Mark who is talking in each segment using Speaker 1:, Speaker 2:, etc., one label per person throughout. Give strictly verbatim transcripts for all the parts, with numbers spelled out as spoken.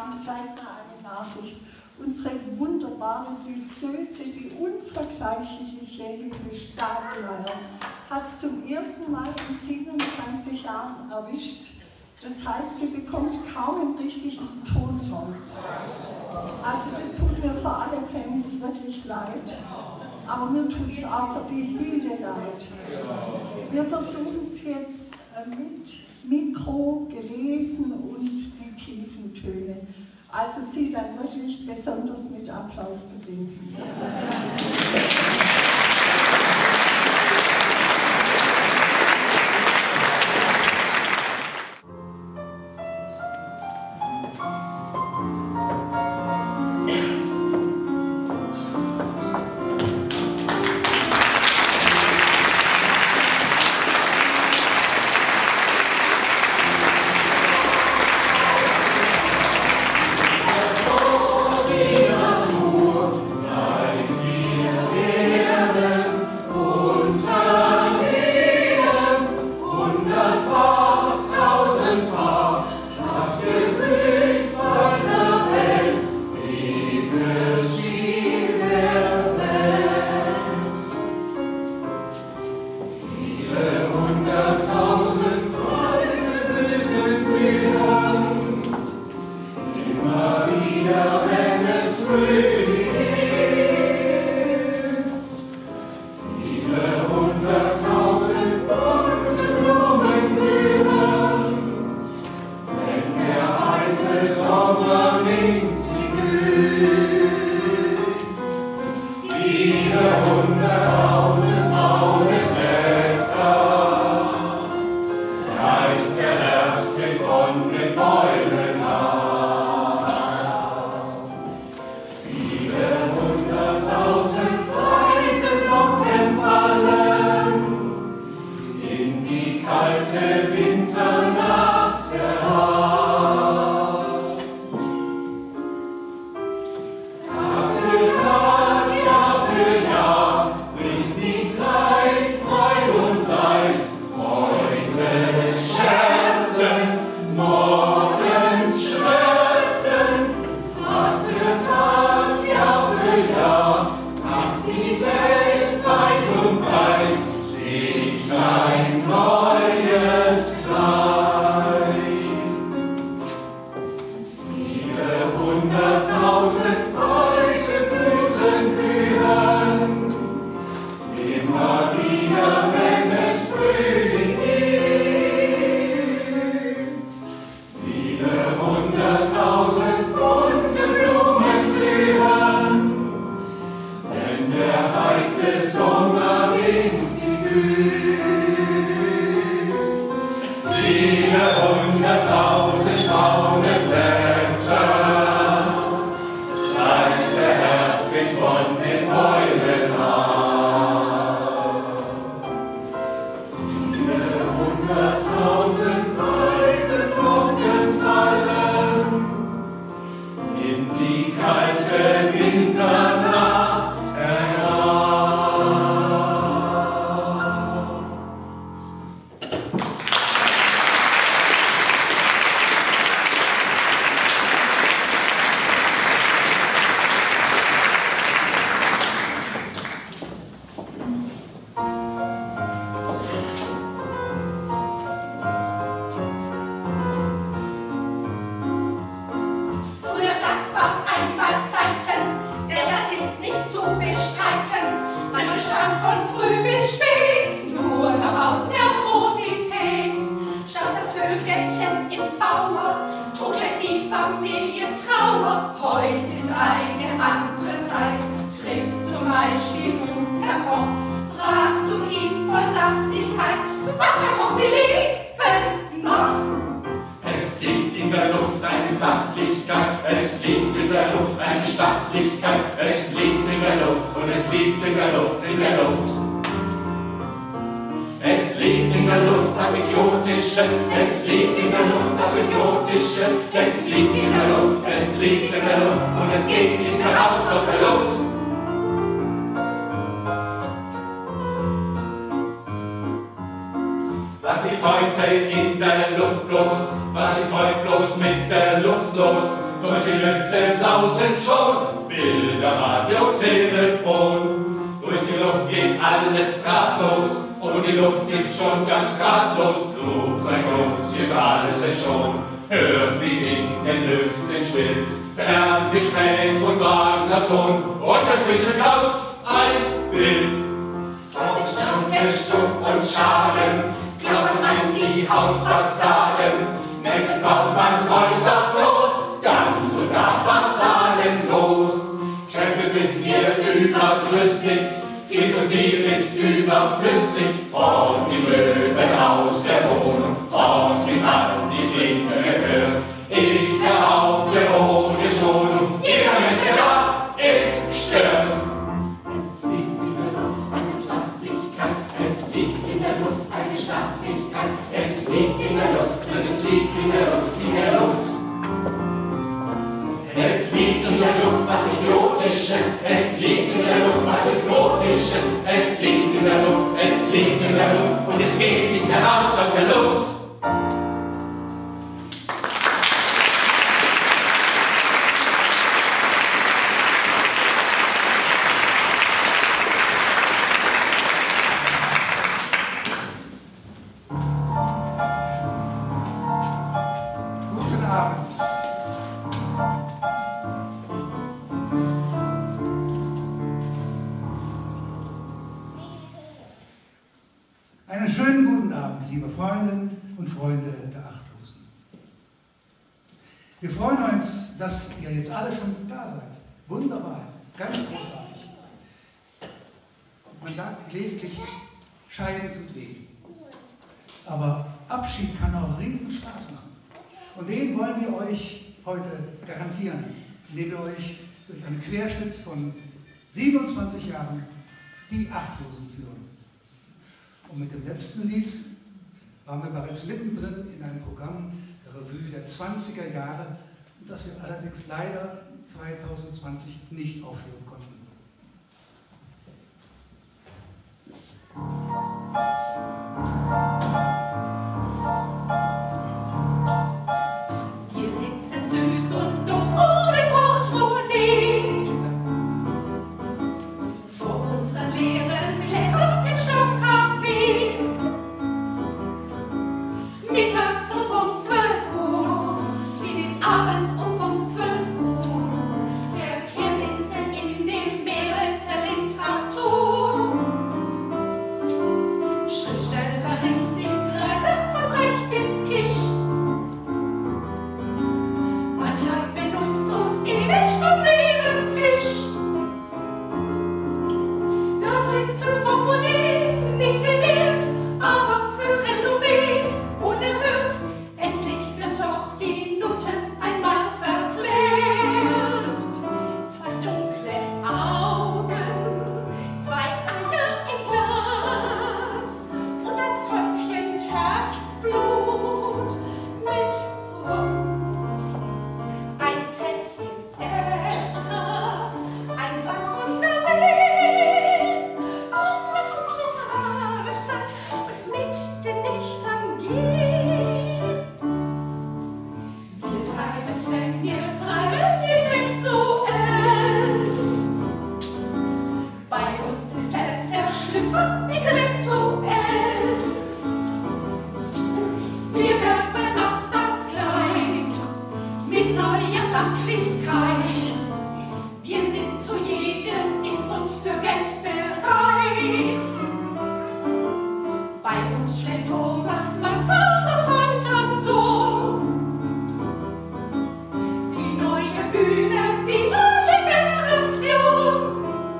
Speaker 1: haben gleich mal eine Nachricht. Unsere wunderbare, die Süße, die unvergleichliche Hilde Stadelmeier hat es zum ersten Mal in siebenundzwanzig Jahren erwischt. Das heißt, sie bekommt kaum einen richtigen Ton raus. Also das tut mir für alle Fans wirklich leid. Aber mir tut es auch für die Hilde leid. Wir versuchen es jetzt mit Mikro, gelesen und die tiefen Töne. Also sie dann wirklich besonders mit Applaus bedingen.
Speaker 2: Was ist heute in der Luft los? Was ist heute bloß mit der Luft los? durch die Lüfte sausen schon Bilder, Radio, Telefon. Durch die Luft geht alles drahtlos und die Luft ist schon ganz ratlos. Flugzeug, Luftschiff, alles schon, hört wie's in den Lüften schwillt. Ferngespräch und Wagnerton und ein frisches Haus, ein Bild. Stanke, Stuck und Schaden, glauben an die Hausfassaden. Nächste baut man Häuser bloß, ganz und gar fassadenlos. Treppe sind wir überdrüssig, viel zu viel ist überflüssig. Fort die Möbel aus der Wohnung, fort mit was die Dinge gehört. Ich behaupte ohne Schonung, jeder Mensch, der da ist, gestört. Es liegt in der Luft eine Sachlichkeit, es liegt in der Luft eine Stattlichkeit, es liegt in der Luft, es liegt in der Luft, in der Luft. Es liegt in der Luft was Idiotisches, es liegt in der Luft was Hypnotisches, es liegt in der Luft, es liegt in der Luft und es geht nicht mehr raus aus der Luft.
Speaker 3: Einen schönen guten Abend, liebe Freundinnen und Freunde der Achtlosen. Wir freuen uns, dass ihr jetzt alle schon da seid. Wunderbar, ganz großartig. Man sagt lediglich, Scheiden tut weh. Aber Abschied kann auch riesen Spaß machen. Und den wollen wir euch heute garantieren, indem wir euch durch einen Querschnitt von siebenundzwanzig Jahren die Achtlosen führen. Und mit dem letzten Lied waren wir bereits mittendrin in einem Programm der Revue der zwanziger Jahre, das wir allerdings leider zweitausendzwanzig nicht aufführen konnten.
Speaker 4: Wir sitzen süß und dumm ohne Portemonnaie vor unseren leeren Gläsern im Stockcafé. Mittags um Punkt zwölf Uhr, bis abends um Punkt zwölf Uhr. Verkehrsinseln in dem Meere der Literatur. Schriftsteller links im Kreise von Brecht bis Kisch. Mancher benutzt uns ewig vom Nebentisch. Das ist fürs Portemonnaie nicht viel wert, aber fürs Renommee unerhört. Endlich wird doch die Nutte einmal verklärt. Zwei dunkle Augen, zwei Eier im Glas und ein Tröpfchen Herzblut mit Rum. Ein Tässchen Äther, ein Band von Berlin. Komm, lass uns literarisch sein und mit den Nächtern gehen. Wir treiben's, wenn wir's treiben, wie sexuell. Bei uns ist selbst der Schlüpfer intellektuell. Wir werfen ab das Kleid mit neuer Sachlichkeit. Wir sind zu jedem Ismus für Geld bereit. Bei uns schlägt Thomas Mann verträumter Sohn. Die neue Bühne, die neue Generation.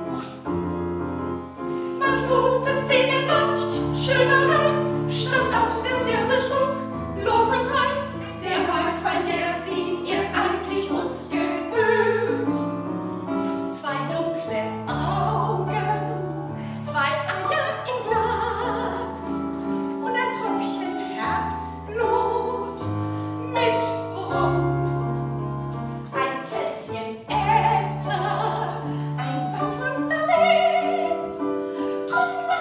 Speaker 4: Manch gute Szene, manch Schönerei stammt aus der Stirne Stuck, Losigkeit. Der Beifall, der sie ihr eigentlich uns gebührt. Zwei dunkle Augen, zwei Eier im Glas und ein Tröpfchen Herzblut mit Rum. Ein Tässchen Äther, ein Band von Berlin. Drum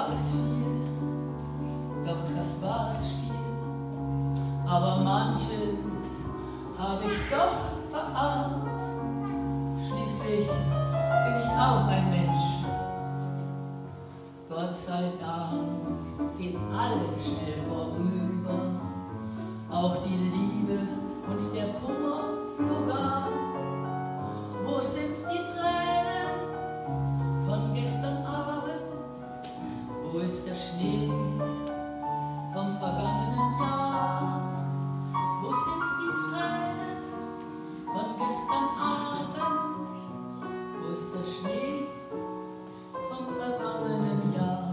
Speaker 5: gab es viel, doch das war das Spiel. Aber manches habe ich doch verahnt. Schließlich bin ich auch ein Mensch. Gott sei Dank geht alles schnell vorüber, auch die Liebe und der Kummer sogar. Wo sind die Tränen von gestern Abend? Wo ist der Schnee vom vergangenen Jahr? Wo sind die Tränen von gestern Abend? Wo ist der Schnee vom vergangenen Jahr?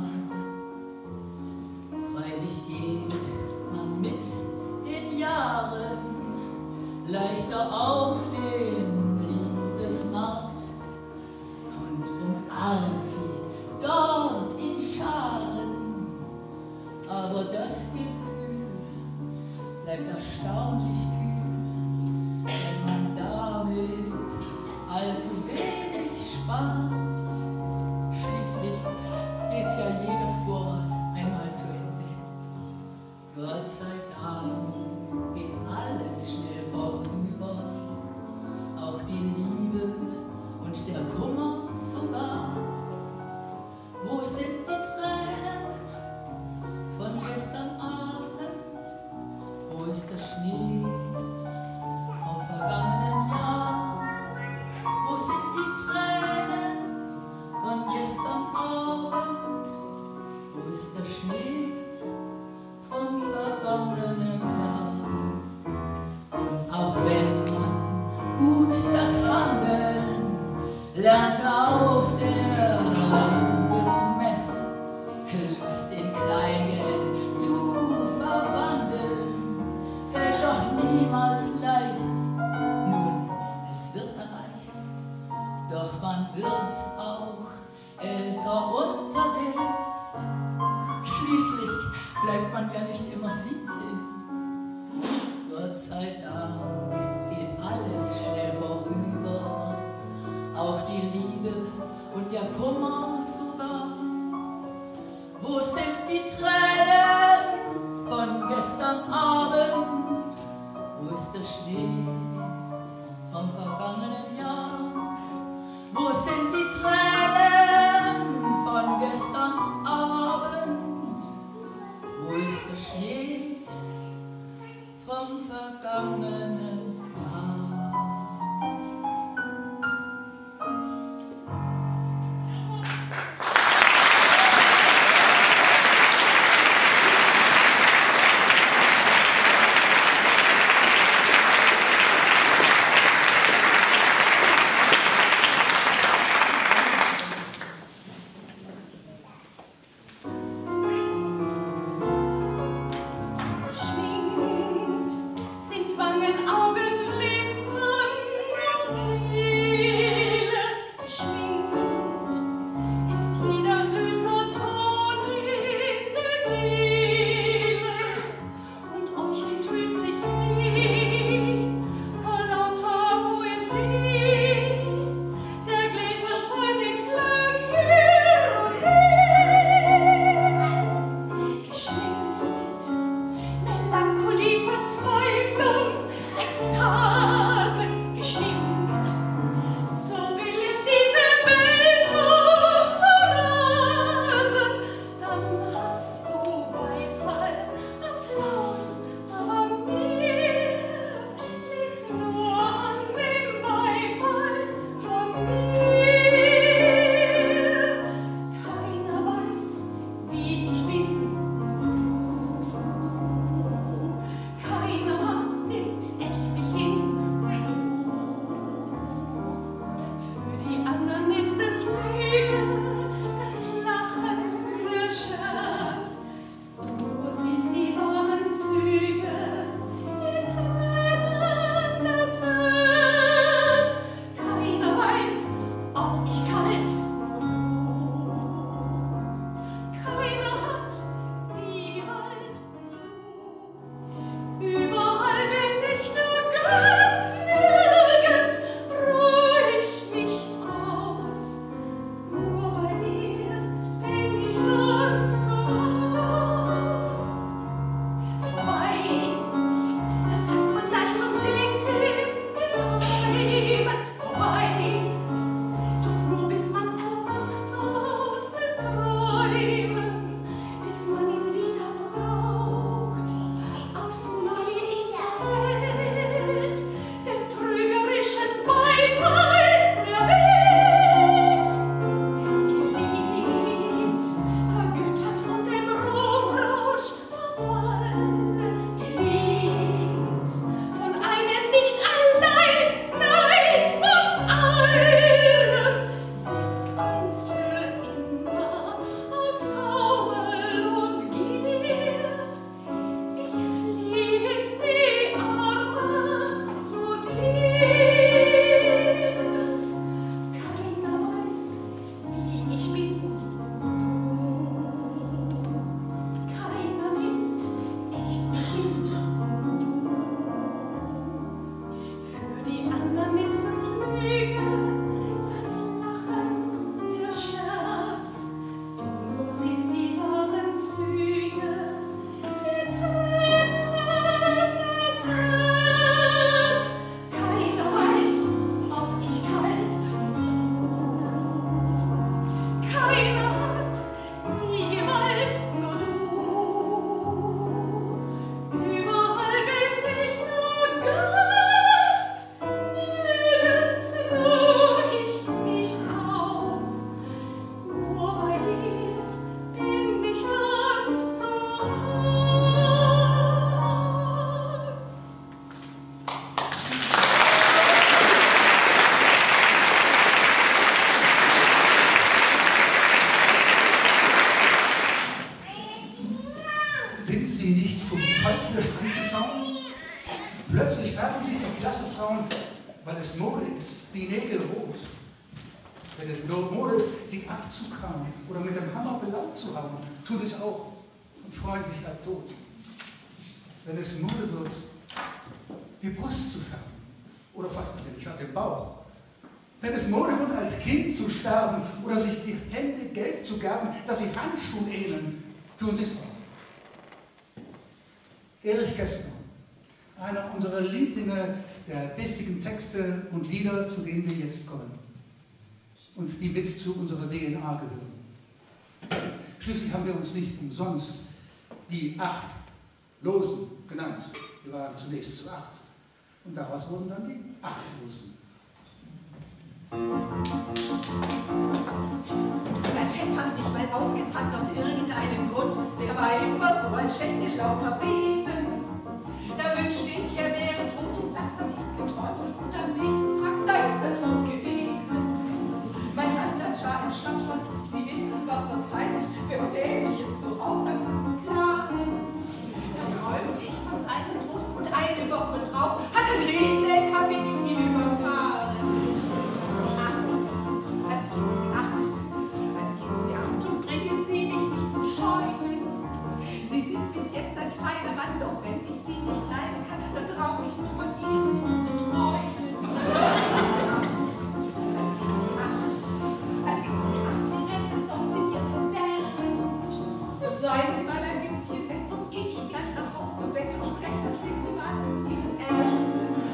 Speaker 5: Freilich geht man mit den Jahren leichter auf den Liebesmarkt und umarmt sie dort in Scharen. Aber das Gefühl bleibt erstaunlich kühl, wenn man damit allzu wenig spart. Schließlich geht ja jeder Fort einmal zu Ende. Gott sei Dank geht alles schnell vorüber, auch die Liebe und der Kummer sogar. Wo sind die Tränen von gestern Abend? Wo ist der Schnee vom vergangenen Jahr? Wo sind die Tränen von gestern Abend? Wo ist der Schnee vom vergangenen Jahr? Und auch wenn man gut das Wandeln lernt auf der Liebesmess, Lust in Kleingeld zu verwandeln, fällt doch niemals leicht. Nun, es wird erreicht, doch man wird auch älter unterwegs. Schließlich bleibt man ja nicht immer siebzehn. Gott sei Dank geht alles schnell vorüber, auch die Liebe und der Kummer sogar. Wo sind die Tränen von gestern Abend? Wo ist der Schnee vom vergangenen Jahr? Wo sind die Tränen von gestern Abend? Wo ist der Schnee vom vergangenen Jahr?
Speaker 3: Wenn es Mode ist, sich abzukramen oder mit dem Hammer belangt zu haben, tut es auch und freuen sich an Tod. Wenn es Mode wird, die Brust zu färben oder fast ich habe den Bauch. Wenn es Mode wird, als Kind zu sterben oder sich die Hände gelb zu gerben, dass sie Handschuhe ähneln, tun sie es auch. Erich Kästner, einer unserer Lieblinge der bissigen Texte und Lieder, zu denen wir jetzt kommen und die mit zu unserer D N A gehören. Schließlich haben wir uns nicht umsonst die acht Losen genannt. Wir waren zunächst zu acht und daraus wurden dann die acht Losen.
Speaker 4: Mein Chef hat mich mal ausgezahnt aus irgendeinem Grund. Der war immer so ein schlecht gelaunter Wesen. Da wünschte ich, er wäre tot und langsam ist geträumt. Und am nächsten Tag, da ist er tot gewesen. Mein Mann, das war ein Schnappschwanz. Sie wissen, was das heißt. Für was Ähnliches so aus, dann ist nur klar. Da träumte ich von seinem Tod und eine Woche drauf hat ein riesen L K W ihn überfahren. Jetzt ein feiner Mann, doch wenn ich sie nicht leiden kann, dann brauche ich nur von ihnen zu träumen. Also geben sie acht, also geben sie acht, sie rennen sonst in ihr Verderben. Und seien Sie mal ein bisschen nett, sonst gehe ich gleich nach Haus zu Bett und spreche das nächste Mal mit ihren Eltern.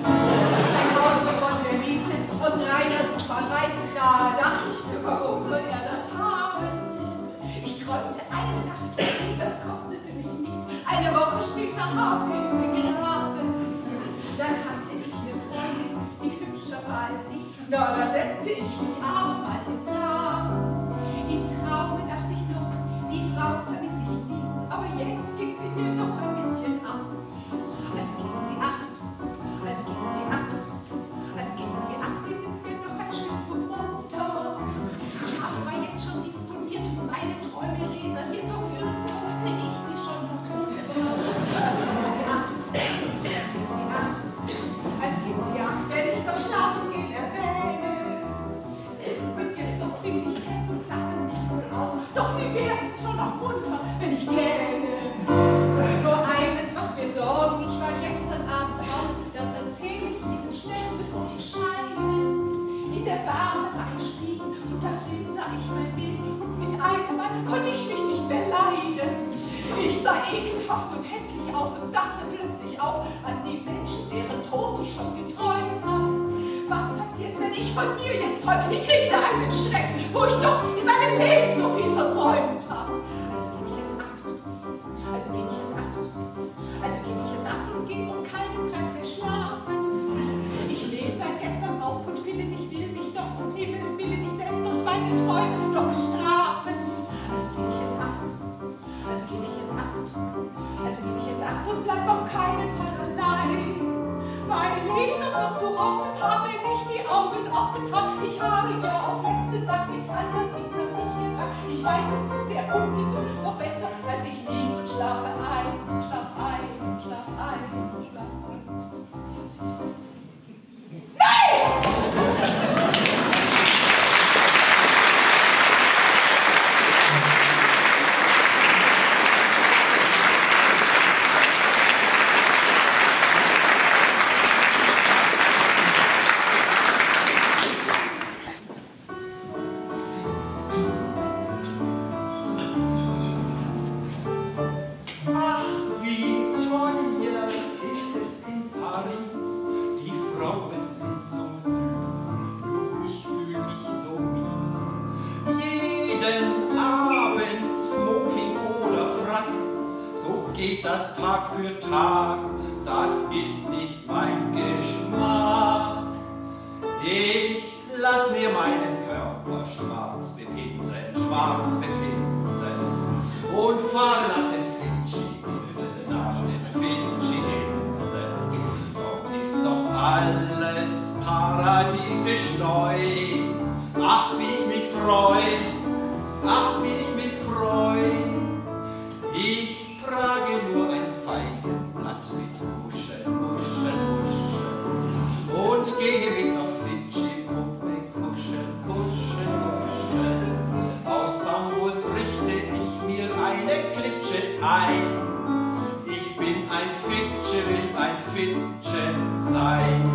Speaker 4: Ein Haus von der Miete, aus reiner Sucherei, da dachte ich mir, warum soll er das haben? Ich träumte eine Nacht, das kostete mich nichts. Eine Woche später habe ich ihn begraben. Dann hatte ich eine Freundin, die hübscher war als ich. Na, da setzte ich mich abermals in Traum. Im Traume dachte ich noch, die Frau vermisse ich nie. Aber jetzt geht sie mir doch ein bisschen ab. Also geben Sie acht, also geben Sie acht, also geben Sie acht, Sie sind mir noch ein Stück zu munter. Ich habe zwar jetzt schon disponiert und meine Träume reserviert, doch irgendwo kriege ich sie schon noch runter. Also geben Sie acht, also geben Sie acht, also geben Sie acht, wenn ich das Schlafengehen erwähne. Sie sind bis jetzt noch ziemlich fest und lachen mich wohl aus, doch sie werden schon noch munter, wenn ich gähne. Nur eines macht mir Sorgen, ich war gestern Abend raus, das erzähle ich Ihnen schnell, bevor ich scheide. In der Bahn war ein Spiegel und darin sah ich mein Bild und mit einem Mal konnte ich mich nicht mehr leiden. Ich sah ekelhaft und hässlich aus und dachte plötzlich auch an die Menschen, deren Tod ich schon geträumt habe. Was passiert, wenn ich von mir jetzt träume? Ich kriegte einen Schreck, wo ich doch in meinem Leben so viel versäumt habe. Also gebe ich jetzt acht. Also gebe ich jetzt acht. Also gebe ich jetzt acht und gehe um keinen Preis mehr schlafen. Ich lebe seit gestern auf und will nicht, will mich doch um Himmels Willen nicht selbst durch meine Träume doch bestrafen. Also gebe ich jetzt acht. Also gebe ich jetzt acht. Also gebe ich jetzt acht und bleib auf keinen Fall allein. Weil ich doch noch zu offen habe, wenn ich die Augen offen habe. Ich habe ja auch letzte Nacht nicht anders hinter mich gebracht. Ich weiß, es ist sehr ungesund, doch besser, als ich liege und schlafe ein, schlaf ein, schlaf ein, schlaf ein. Nein!
Speaker 6: geht das Tag für Tag, das ist nicht mein Geschmack. Ich lass mir meinen Körper schwarz bepinseln, schwarz bepinseln und fahre nach den Fidschi-Inseln, nach den Fidschi-Inseln. Dort ist doch alles paradiesisch neu. Ach, wie ich mich freu, ach, wie ich mich freu. Ich trage nur ein Feigenblatt mit Muscheln, Muscheln, Muscheln und gehe mit auf Fidschi, Puppe, kuscheln, kuscheln, Finche will ein Finche sein.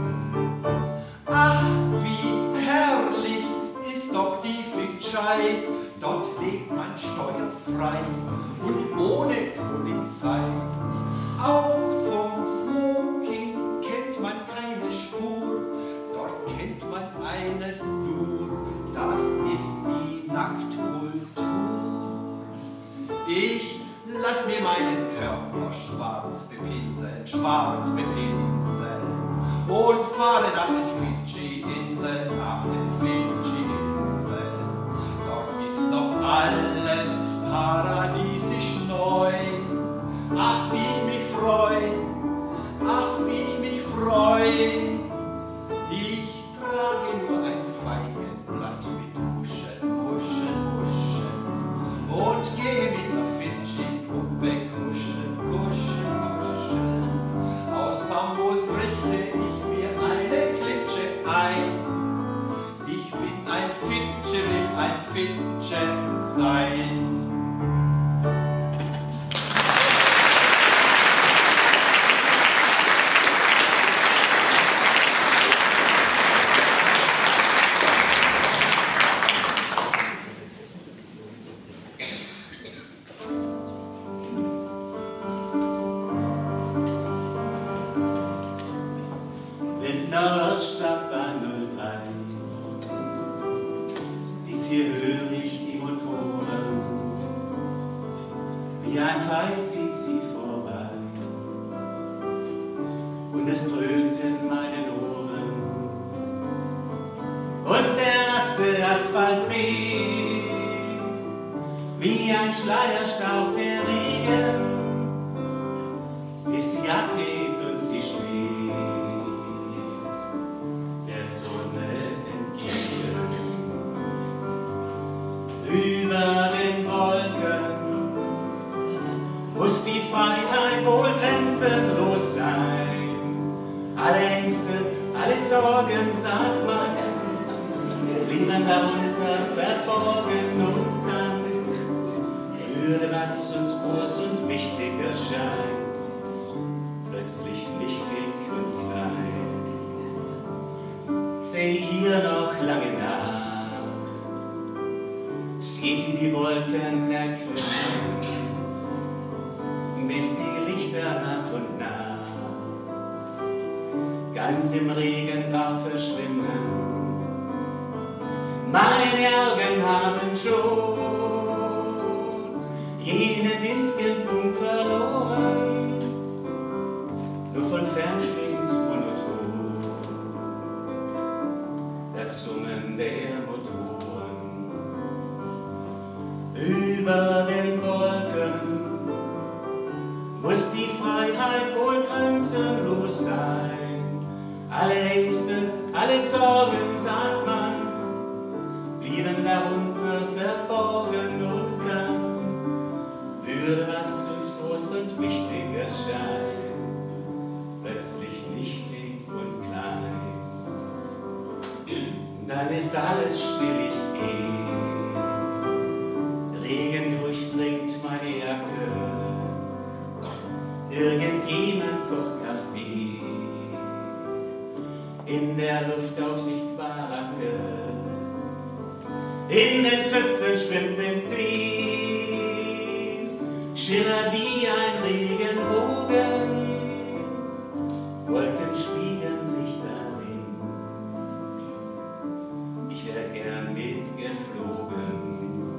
Speaker 6: Ach, wie herrlich ist doch die Fitschei, dort lebt man steuerfrei und ohne Polizei. Auch vom Smoking kennt man keine Spur, dort kennt man eines nur, das ist die Nacktkultur. Ich lass mir meinen Körper schwarz bepinseln, schwarz bepinseln und fahre nach den Fidschi-Inseln, nach den Fidschi-Inseln. Dort ist noch alles paradiesisch neu. Ach, wie ich mich freu, ach, wie ich mich freu. Ich trage nur ein Feigenblatt mit Muscheln, Muscheln, Muscheln und gehe mit der Fidschi-Puppe kuscheln, kuscheln, kuscheln. Aus Bambus richte ich mir eine Klitsche ein. Ich bin ein Finche, will ein Finche sein.
Speaker 7: Schleierstaub der Regen, bis sie abhebt und sie schwebt der Sonne entgegen. Über den Wolken muss die Freiheit wohl grenzenlos sein. Alle Ängste, alle Sorgen, sagt man, blieben darunter verborgen und dann würde, was uns groß und wichtig erscheint, plötzlich nichtig und klein. Seh ihr noch lange nach, sieh sie die Wolken erklimmen, bis die Lichter nach und nach ganz im Regenbau verschwimmen. Meine Augen haben schon jenen winzigen Punkt verloren, nur von fern klingt monoton das Summen der Motoren. Über den Wolken muss die Freiheit wohl grenzenlos sein. Alle Ängste, alle Sorgen, sagt man, blieben darunter verborgen und dann würde, was uns groß und wichtig erscheint, plötzlich nichtig und klein. Dann ist alles still, ich geh, Regen durchdringt meine Jacke, irgendjemand kocht Kaffee in der Luftaufsichtsbaracke, in den Pfützen schwimmt Benzin, schillert wie ein Regenbogen, Wolken spiegeln sich darin. Ich wär gern mitgeflogen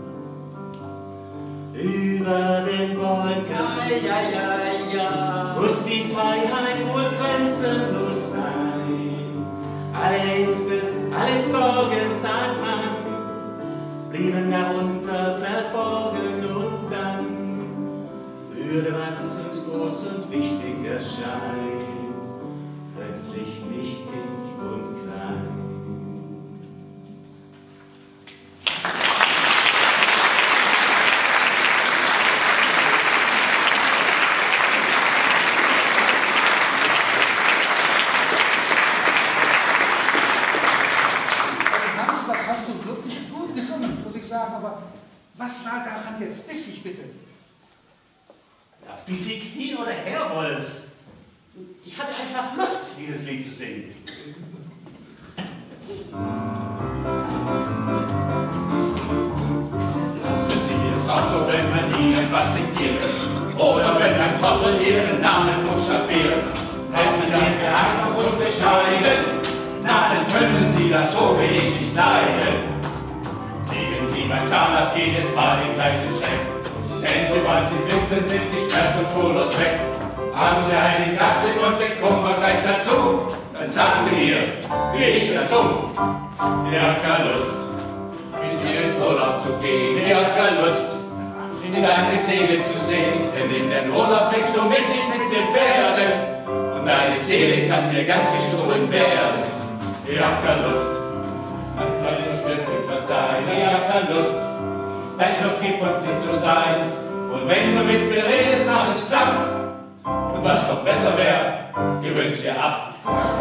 Speaker 7: über den Wolken. Ja, ja, ja, muss die Freiheit wohl grenzenlos sein. Alle Ängste, alle Sorgen, sagt man, blieben darunter verborgen und dann würde, was uns groß und wichtig erscheint, plötzlich nichtig und klein.
Speaker 3: Das hast du wirklich gut gesungen, muss ich sagen, aber was war daran jetzt bissig, bitte?
Speaker 7: Bis Sie hin oder her, Wolf. Ich hatte einfach Lust, dieses Lied zu singen.
Speaker 2: Lassen Sie es auch so, wenn man Ihnen was diktiert. Oder wenn ein Trottel Ihren Namen buchstabiert. Hätten Sie mir einfach und bescheiden, na, dann können Sie das so wie ich nicht leiden. Kriegen Sie beim Zahnarzt jedes Mal den gleichen Scheck. Denn sobald Sie sitzen, sind die Schmerzen spurlos weg. Haben Sie einen Garten und den Kummer gleich dazu, dann sagen Sie mir, wie ich das tue. Ihr habt keine Lust, in Ihren Urlaub zu gehen. Ihr habt keine Lust, in deine Seele zu sehen. Denn in den Urlaub bringst du mit die Pizze Pferde. Und deine Seele kann mir ganz gestohlen werden. Ihr habt keine Lust, dann kann ich das nicht verzeihen. Ihr habt keine Lust, dein Schluck gibt uns nicht zu sein. Und wenn du mit mir redest, mach es klappen. Und was noch besser wäre, gewöhnst dir ab.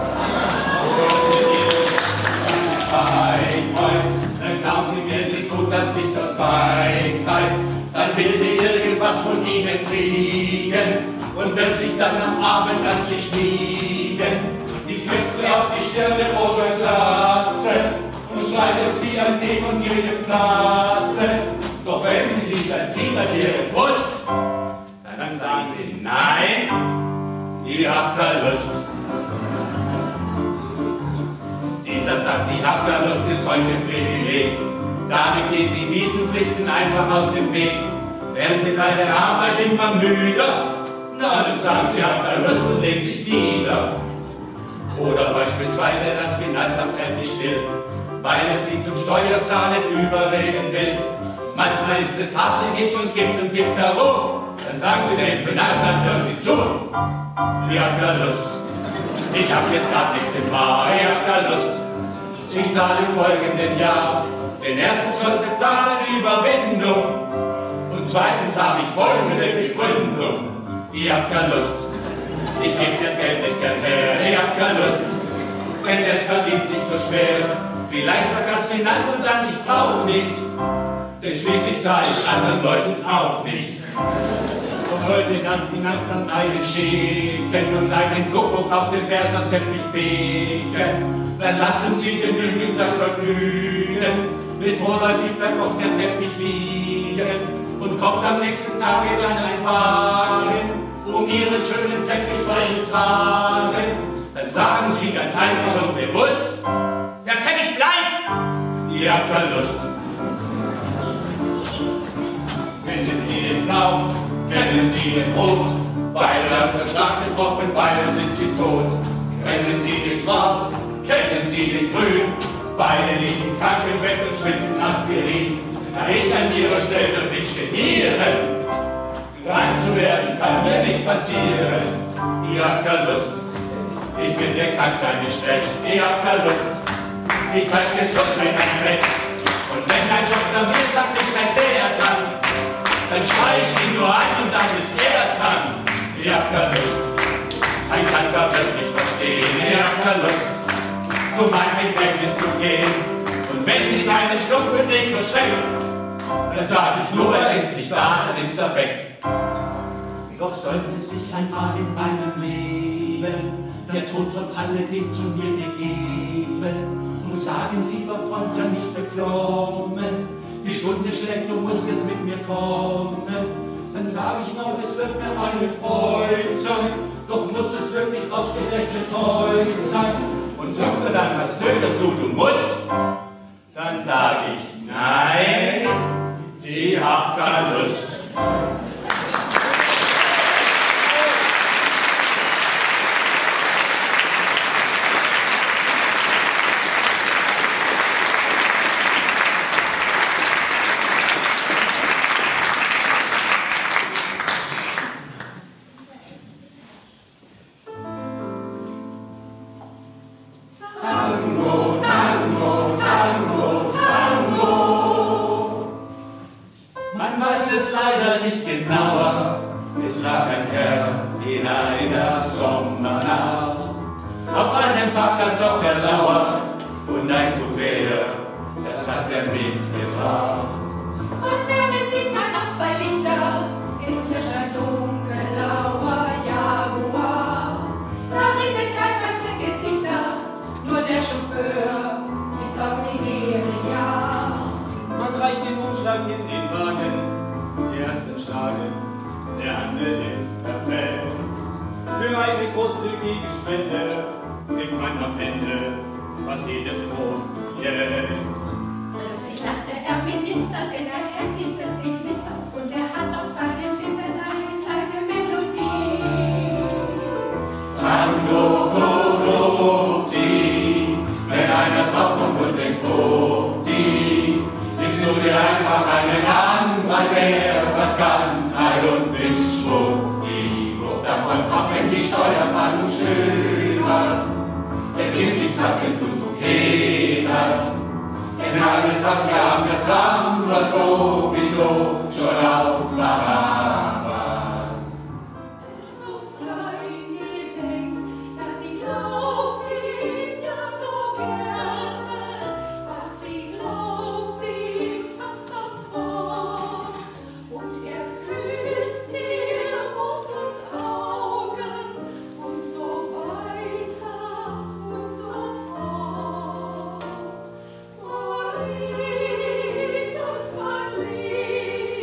Speaker 2: Dann glauben Sie mir, sie tut das nicht aus Feigheit. Dann will sie irgendwas von Ihnen kriegen und wird sich dann am Abend an Sie schmiegen. Sie küsst sie auf die Stirne oder Glatze und streichelt sie an dem und jedem Platze. Doch wenn sie sich dann zieht an ihre Brust, dann sagen sie, nein, ihr habt keine Lust. Dieser Satz, ich hab keine Lust, ist heute ein Privileg. Damit gehen sie miesen Pflichten einfach aus dem Weg. Werden sie bei der Arbeit immer müder, na, dann sagen sie, habt keine Lust und legen sich wieder. Oder beispielsweise das Finanzamt hält nicht still, weil es sie zum Steuerzahlen überreden will. Manchmal ist es hartnäckig und gibt und gibt herum. Dann sagen sie dem Finanzamt, hören Sie zu. Ihr habt keine Lust. Ich hab jetzt grad nichts im Haar. Ihr habt keine Lust. Ich zahle im folgenden Jahr. Denn erstens kostet Zahlen Überwindung. Und zweitens habe ich folgende Begründung. Ihr habt keine Lust. Ich gebe das Geld nicht gern her. Ihr habt keine Lust. Denn es verdient sich so schwer. Vielleicht sagt das Finanzamt dann, ich brauch nicht. Denn schließlich zahle ich anderen Leuten auch nicht. Sollte das Finanzamt einen schicken und einen Kuckuck auf den Versateppich biegen, dann lassen Sie genügend das Vergnügen mit vorläufig auf der Teppich liegen und kommt am nächsten Tag in ein Wagen, um Ihren schönen Teppich zu tragen. Dann sagen Sie ganz einfach und bewusst, der Teppich bleibt! Ihr habt keine Lust. Kennen Sie den Blau, kennen Sie den Rot, beide haben den Schlag getroffen, beide sind sie tot. Kennen Sie den Schwarz, kennen Sie den Grün, beide liegen krank im Bett und schwitzen Aspirin. Da ich an Ihrer Stelle würde mich genieren, krank zu werden kann mir nicht passieren. Ihr habt keine Lust, ich bin der Kranksein nicht schlecht. Ihr habt keine Lust, ich bleib gesund, wenn ein Bett. Und wenn ein Doktor mir sagt, ich sei sehr krank, dann schrei ich ihn nur an und dann ist er dran. Ihr habt keine Lust, ein Kranker wird nicht verstehen. Ihr habt keine Lust, zu meinem Begräbnis zu gehen. Und wenn ich einen Schlumpfenweg verschreckt, dann sag ich nur, er ist nicht da, dann ist er weg. Doch sollte sich einmal in meinem Leben der Tod trotz alledem zu mir begeben und sagen, lieber Freund, sei nicht beklommen, die Stunde schlägt, du musst jetzt mit mir kommen. Dann sag ich noch, es wird mir eine Freude sein, doch muss es wirklich ausgerechnet heute sein. Und sagt er dann, was zögerst du, du musst? Dann sag ich, nein, ich hab keine Lust.
Speaker 4: Von ferne sieht man noch zwei Lichter, ist mir schon dunkel.
Speaker 7: Ausschlag in den Wagen, Herzen schlagen, der Handel ist perfekt. Für eine großzügige Spende kriegt man am Ende fast jedes Großprojekt.
Speaker 8: Plötzlich lacht der Herr Minister, denn er kennt dieses Geknister und er hat auf seinen Lippen eine kleine Melodie.
Speaker 2: Tango, Koroti, wenn einer draufkommt und den Koti, nimmst du dir einfach einen an, weil wer was kann, Heil und bist schwuppdi. Guck davon ab, wenn die Steuerfahndung schön macht. Es gibt nichts, was den Blutdruck hindert. Denn alles, was wir haben, das haben wir sowieso schon auf Barabbas.
Speaker 8: So frei gedenkt, dass sie glaubt ihm ja so gerne, ach, sie glaubt ihm fast das Wort. Und er küsst ihr Mund und Augen und so weiter und so fort. Paris und Paris,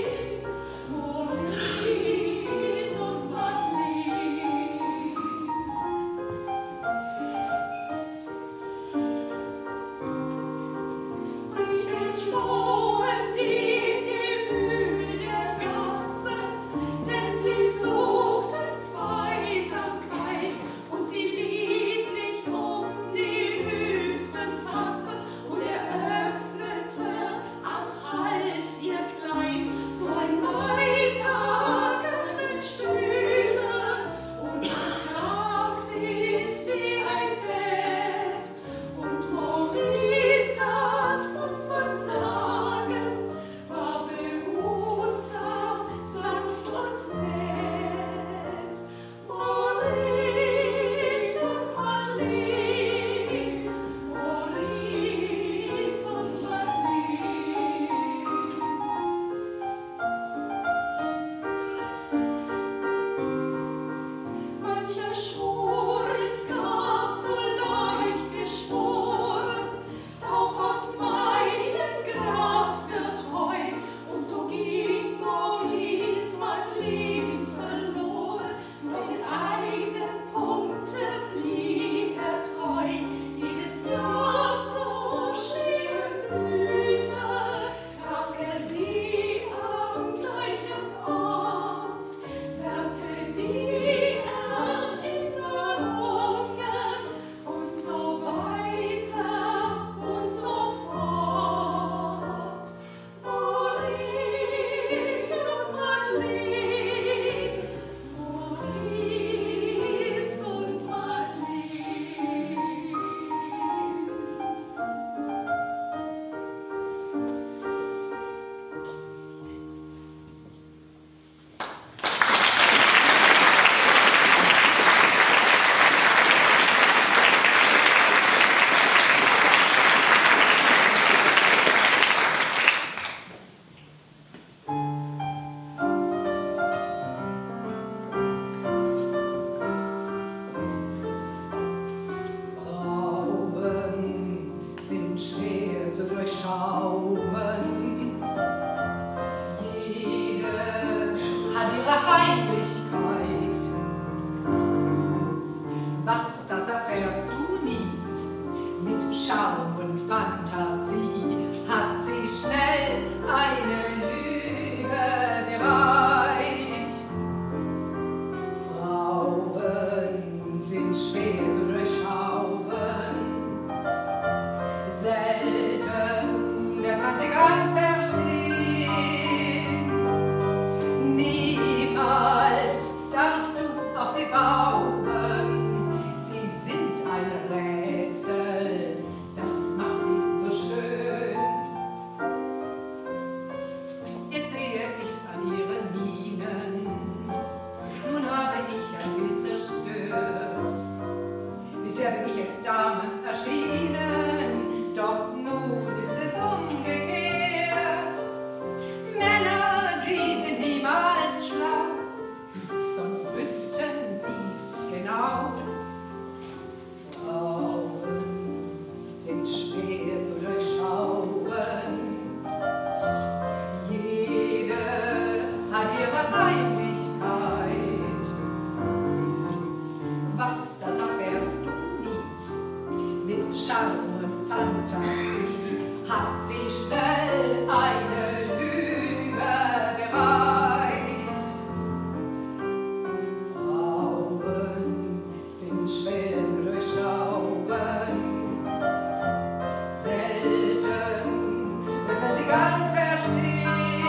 Speaker 8: ganz verstehen.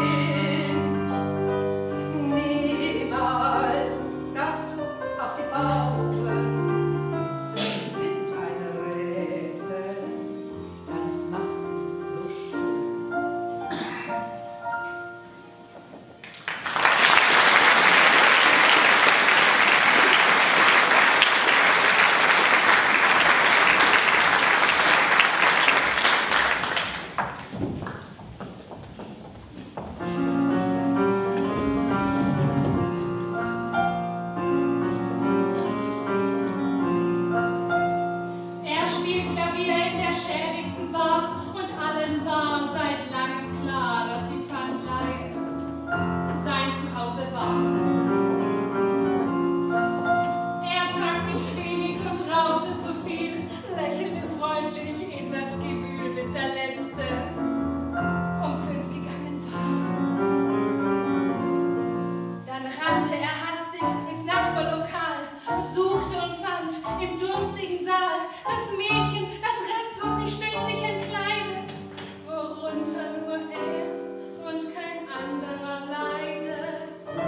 Speaker 8: Niemals darfst du auf sie bauen. Sie sind ein Rätsel, das macht sie so schön. Er spielt Klavier in der schäbigsten Bar und allen war seit langem klar, dass die Pfandleihe sein Zuhause war. Er trank nicht wenig und rauchte zu viel, lächelte freundlich in das Gewühl, bis der Letzte um fünf gegangen war. Dann rannte er hastig ins Nachbarlokal, suchte und fand im dunstigen Saal das Mädchen, das restlos sich stündlich entkleidet, worunter nur er und kein anderer leidet.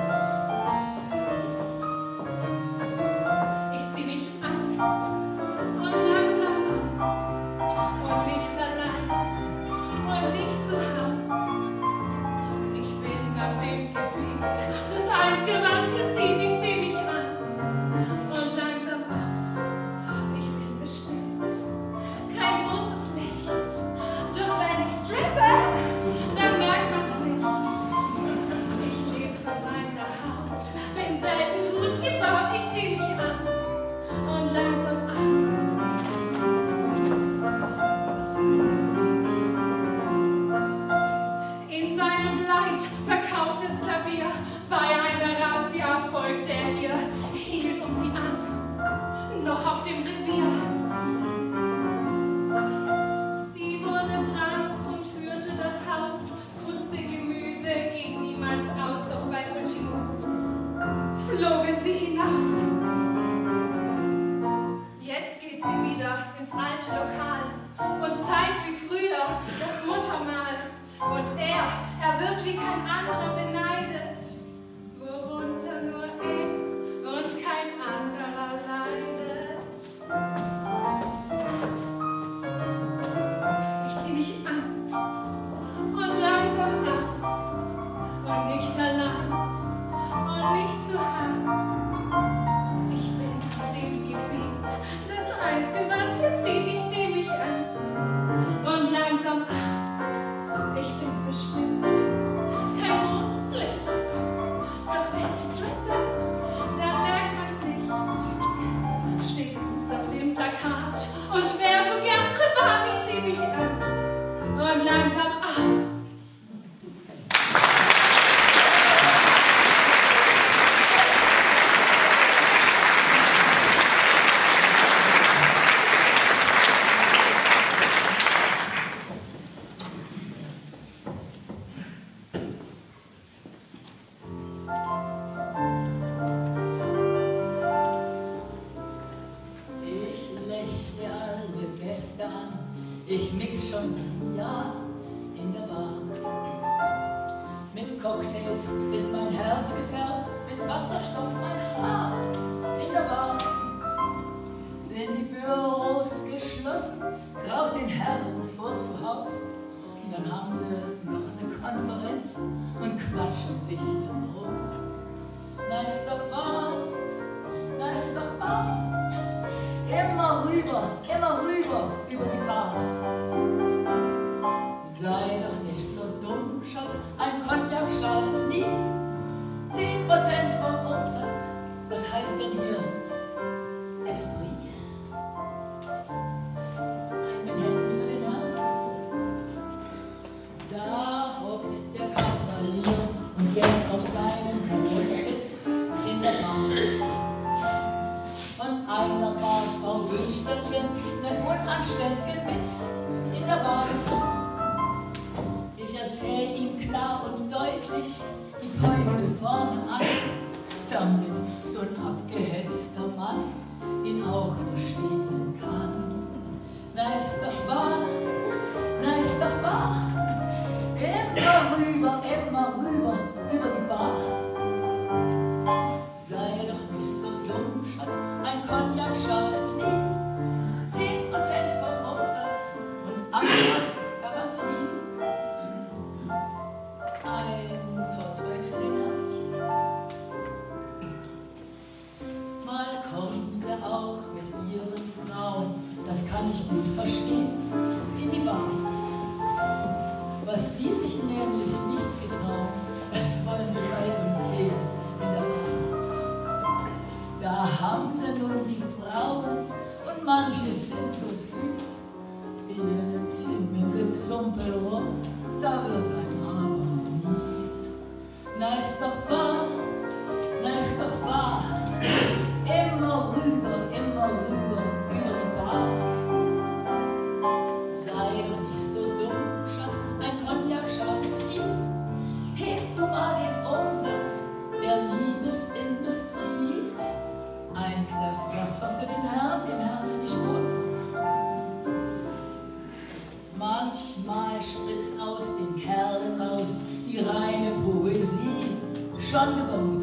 Speaker 8: Ich zieh mich an und langsam aus und nicht allein und nicht zu Haus. Ich bin auf dem Gebiet, das Einzige, was hier zieht, ich zieh mich an und langsam aus. Ich bin bestimmt kein großes Licht, doch wenn ich strippe, dann merkt man's nicht. Ich lebe von meiner Haut, bin selten gut gebaut, ich zieh mich an und langsam aus. In seinem Leid verkauftes Klavier, bei einer Razzia folgte er ihr, hielt um sie an, noch auf dem Revier. Sie wurde brav und führte das Haus, putzte Gemüse, ging niemals aus, doch bei Ultimo flogen sie hinaus. Jetzt geht sie wieder ins alte Lokal und zeigt wie früher das Muttermal. Und er, er wird wie kein anderer beneidet, worunter nur er und kein anderer leidet. Ich zieh mich an und langsam aus und nicht allein und nicht zu Haus. Ich bin auf dem Gebiet, das Einzige, was hier zieht, ich zieh mich an und langsam aus. Ich bin bestimmt kein großes Licht, doch wenn ich strippe, dann merkt man's nicht. Steht uns auf dem Plakat und wär so gern privat, ich zieh mich an und langsam aus.
Speaker 5: Ich lächle alle Gäste an, ich mix schon sieben Jahre in der Bar. Mit Cocktails ist mein Herz gefärbt, mit Wasserstoff mein Haar in der Bar. Sind die Büros geschlossen, graut den Herren vor zu Haus, dann haben sie noch eine Konferenz und quatschen sich hier raus. Na ist doch wahr, na ist doch wahr. Immer rüber, immer rüber, über die Bar. Sei doch nicht so dumm, Schatz, ein Cognac schadet nie. Zehn Prozent vom Umsatz, was heißt denn hier Esprit? Ein mit Händen für den Herrn. Da hockt der Kavalier und geht auf seinen Sitz in der Bar. Von einer Barfrau wünscht er sich einen unanständigen Witz in der Bar. Ich erzähl ihm klar und deutlich die Pointe vorne an, damit so ein abgehetzter Mann ihn auch verstehen kann. Na ist doch wahr, na ist doch wahr, rüber, immer rüber, über die Bar. Sei doch nicht so dumm, Schatz, ein Cognac schadet nie. Zehn Prozent vom Umsatz und Abfahrt Garantie. Ein Porträt für den Herrn. Mal kommen sie auch mit ihren Frauen, das kann ich gut verstehen, in die Bar. Was die sich nämlich nicht getrauen, das wollen sie bei uns sehen in der Bar. Da haben sie nun die Frauen und manche sind so süß. Ihr Lätzchen mit Gezumpel rum, da wird ein aber mies. Na ist doch wahr, na ist doch wahr, immer rüber, immer rüber, über die Bar. Sei doch nicht so dumm, Schatz, ein Cognac schadet nie. Heb du mal den Umsatz der Liebesindustrie. Ein Glas Wasser für den Herrn, dem Herrn ist nicht wohl. Manchmal spritzt aus den Kerlen raus die reine Poesie, schon gebaut.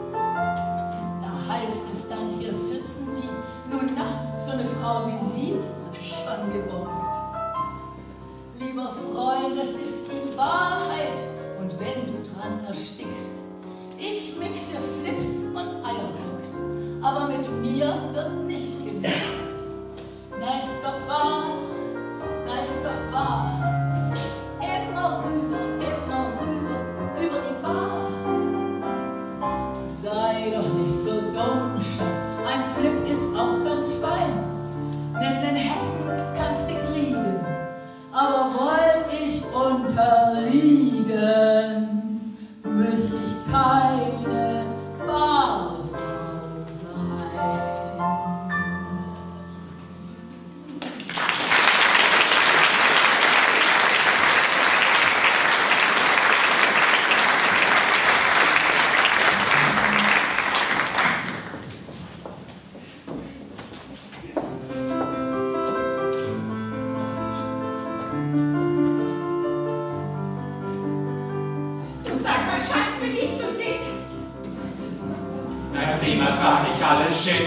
Speaker 5: Da heißt es dann, hier sitzen sie, nun na, so eine Frau wie Sie, schon gebaut. Lieber Freund, das ist die Wahrheit, und wenn du dran erstickst, ich mixe Flips und Eierblocks, aber mit mir wird nicht gemixt. Na ist doch wahr, na ist doch wahr, immer rüber, immer rüber, über die Bar. Sei doch nicht so dumm, Schatz, ein Flip ist auch ganz fein. Nimm den Hecken, kannst dich lieben, aber wollt ich unterliegen, müsst ich keine Barfrau sein.
Speaker 2: Prima, sag ich, alles schick.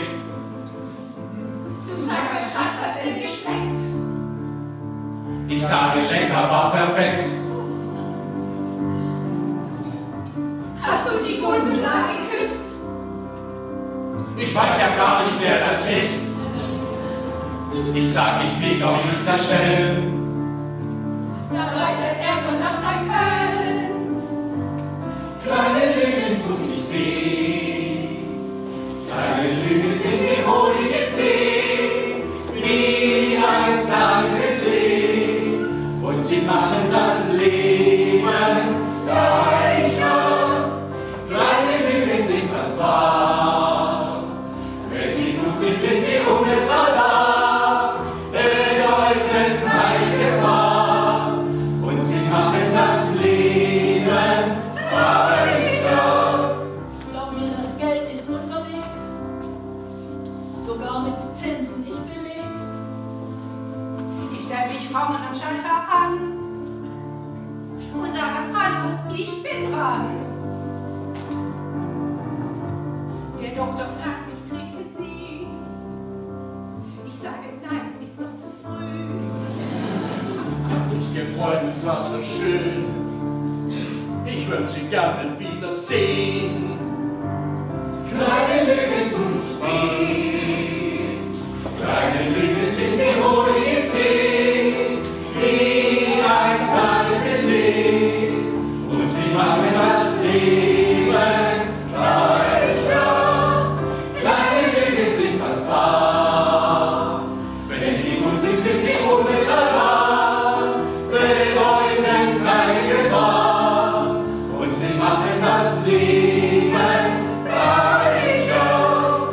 Speaker 4: Du sag, mein Schatz, hat's dir geschmeckt?
Speaker 2: Ich sage, lecker, war perfekt.
Speaker 4: Hast du die Gundula geküsst?
Speaker 2: Ich weiß ja gar nicht, wer das ist. Ich sag, ich flieg auf dieser Stelle.
Speaker 4: Da reitet er nur nach Neukölln.
Speaker 2: Kleine Lügen tun nicht weh. Kleine Lügen sind wie Honig im Tee, wie ein See. Und sie machen das Leben leichter. Kleine Lügen sind fast wahr. Wenn sie gut sind, sind sie unbezahlbar, bedeuten keine Gefahr. Und sie machen das Leben leichter.
Speaker 5: Glaub mir, das Geld ist unterwegs, sogar mit Zinsen, ich beleg's.
Speaker 4: Ich stell mich vorne am Schalter an und sage, hallo, ich bin dran. Der Doktor fragt mich, trinken Sie? Ich sage, nein, ist noch zu früh.
Speaker 7: Hab mich gefreut, es war so schön. Ich würde Sie gerne wiedersehen.
Speaker 2: Kleine Lügen tun nicht weh. Kleine Lügen sind wie Honig im Tee, wie ein See. Und sie machen das Leben leichter. Kleine Lügen sind fast wahr. Wenn sie gut sind, sind sie unbezahlbar, bedeuten keine Gefahr. Und sie machen das Leben leichter.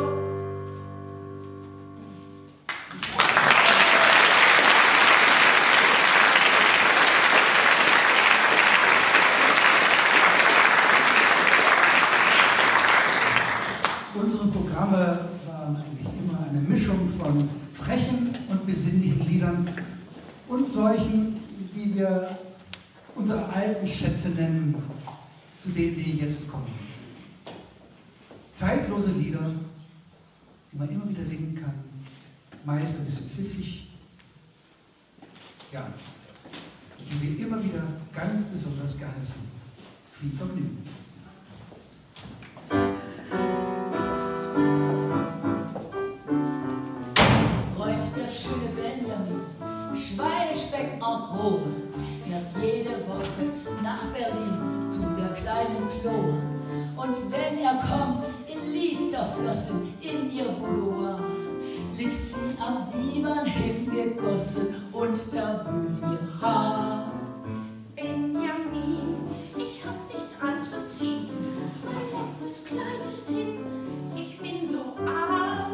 Speaker 3: Unsere Programme waren eigentlich immer eine Mischung von frechen und besinnlichen Liedern und solchen, die wir unsere alten Schätze nennen, zu denen wir jetzt kommen. Zeitlose Lieder, die man immer wieder singen kann, meist ein bisschen pfiffig, ja, die wir immer wieder ganz besonders gerne singen. Viel Vergnügen.
Speaker 5: Freund, der schöne Benjamin, Schweinespeck en gros, fährt jede Woche nach Berlin zu der kleinen Klo. Und wenn er kommt, in Lied zerflossen, in ihr Boudoir, liegt sie am Divan hingegossen und zerwühlt ihr Haar.
Speaker 4: Benjamin, ich hab nichts anzuziehen, mein letztes Kleid ist hin, ich bin so arm.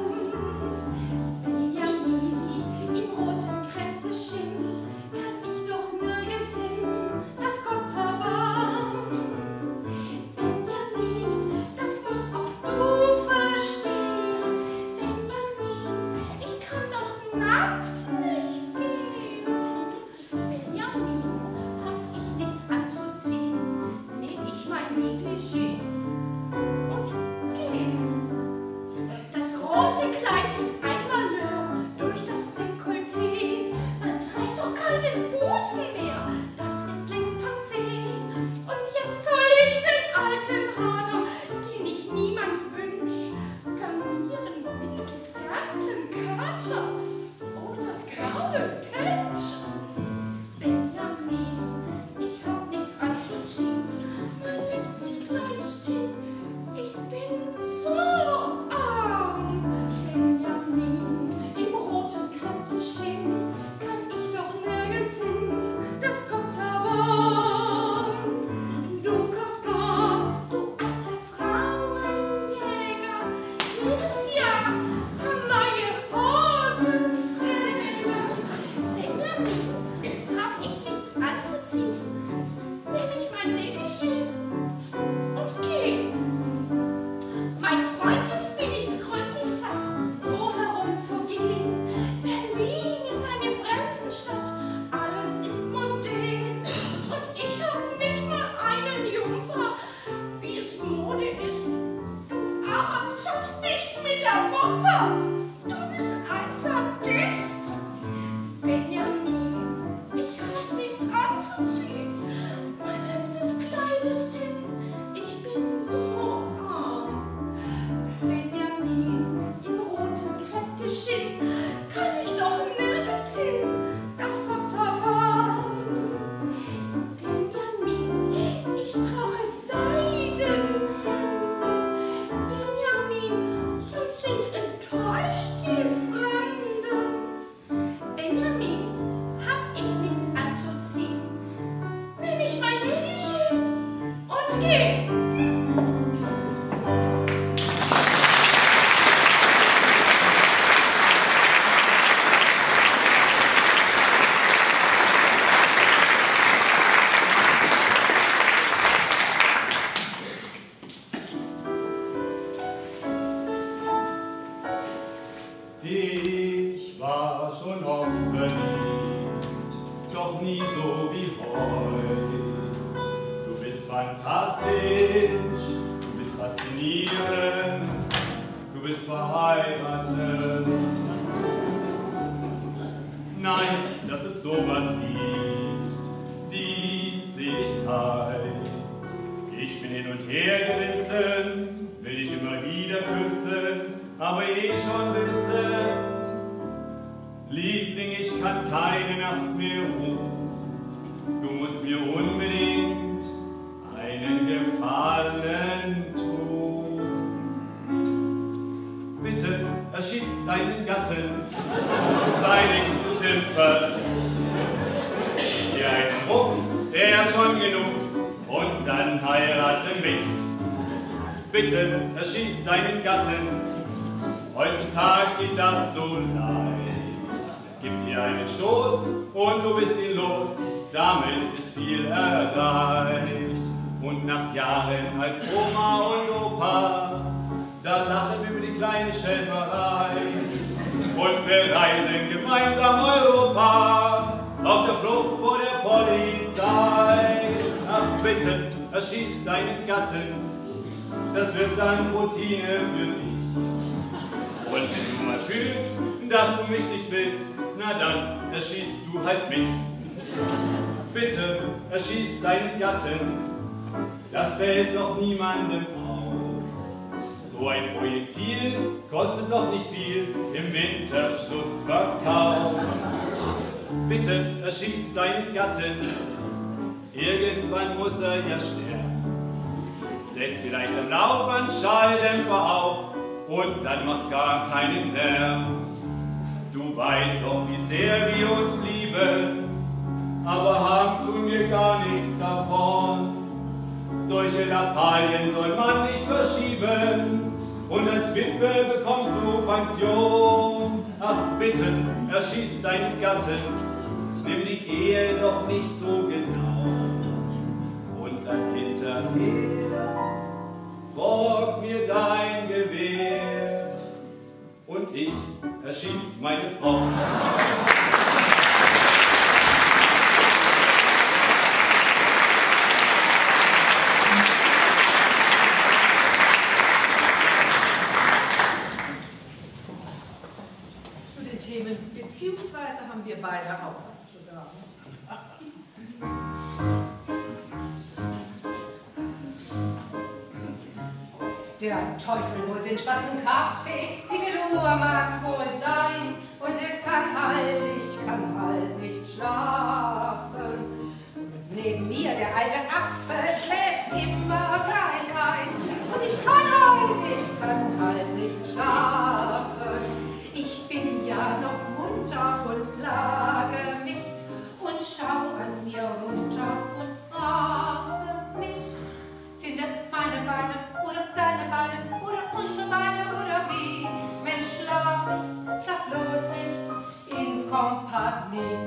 Speaker 4: Benjamin, im roten Kränteschinn, kann ich doch nirgends hin, das Gott erbarmt. Benjamin, das musst auch du verstehen. Benjamin, ich kann doch nackt nicht gehen. Benjamin, hab ich nichts anzuziehen, nehm ich mein Negligé und geh. Das rote Kleid ist ein Malheur durch das Dekolleté. Man trägt doch keinen Busen mehr, das ist längst passé. Und jetzt soll ich den alten Hader, den ich niemand wünscht, garnieren mit gefärbten Kater oder graue Patch. Benjamin, ich hab nichts anzuziehen, mein letztes Kleid ist hin, ich bin so arm. Benjamin, im roten Kränteschinn, kann ich doch nirgends hin, das Gott erbarmt. Du kommst gar, du alter Frauenjäger, jedes Jahr paar neue Hosenträger. Benjamin, hab ich nichts anzuziehen, nehm ich mein Negligé und geh. Mein Freund, jetzt bin ich's gründlich satt, so herumzugehen. Berlin ist eine Fremdenstadt, alles ist mundän. Und ich hab nicht mal einen Jumper, wie es Mode ist. Du aber zuckst nicht mit der Wumper, du bist ein Sadist. Benjamin, ich hab nichts anzuziehen, mein letztes Kleid ist hin, ich bin so arm. Benjamin, im roten Kränteschinn, kann ich doch nirgends hin, das Gott erbarmt. Benjamin, ich brauche Seidenhemden. Benjamin, sonst sind enttäuscht die Fremden. Benjamin, hab ich nichts anzuziehen, nehm ich mein Negligé und geh.
Speaker 7: Ich war schon oft verliebt, doch nie so wie heut. Du bist fantastisch, du bist faszinierend, du bist verheiratet. Nein, dass es sowas gibt, die Seligkeit. Ich bin hin und her gerissen, will dich immer wieder küssen, aber eh schon wissen, Liebling, ich kann keine Nacht mehr ruhen. Du musst mir unbedingt einen Gefallen tun. Bitte erschieß deinen Gatten, sei nicht zu simpel. Dir einen Ruck, der hat schon genug, und dann heirate mich. Bitte erschieß deinen Gatten, heutzutage geht das so leicht. Gib dir einen Stoß und du bist ihn los, damit ist viel erreicht. Und nach Jahren als Oma und Opa, da lachen wir über die kleine Schelmerei. Und wir reisen gemeinsam Europa, auf der Flucht vor der Polizei. bitte, erschieß deinen Gatten, das wird dann Routine für dich. Und wenn du mal fühlst, dass du mich nicht willst, na dann erschießt du halt mich. Bitte, erschieß deinen Gatten, das fällt doch niemandem auf. So ein Projektil kostet doch nicht viel im Winterschlussverkauf. Bitte, erschieß deinen Gatten, irgendwann muss er ja sterben. Setz vielleicht am Laufband Schalldämpfer auf und dann macht's gar keinen Lärm. Du weißt doch, wie sehr wir uns lieben, aber haben tun wir gar nichts davon. Solche Lappalien soll man nicht verschieben und als Witwe bekommst du Pension. Ach bitte, erschieß deinen Gatten, nimm die Ehe doch nicht so genau. Und dann hinterher borg mir dein Gewehr und ich erschieß meine Frau.
Speaker 9: Zu den Themen beziehungsweise haben wir beide auch was zu sagen. Der Teufel holt den schwarzen Kaffee, wie viel Uhr mag's wohl sein? Und ich kann halt, ich kann halt nicht schlafen. Und neben mir der alte Affe schläft immer gleich ein. Und ich kann halt, ich kann halt nicht schlafen. Ich bin ja noch munter und plage mich und schau an mir runter und frage mich, sind das meine Beine oder deine Beine oder unsere Beine oder wie? Mensch, schlaf nicht, schlaf bloß nicht in Kompanie.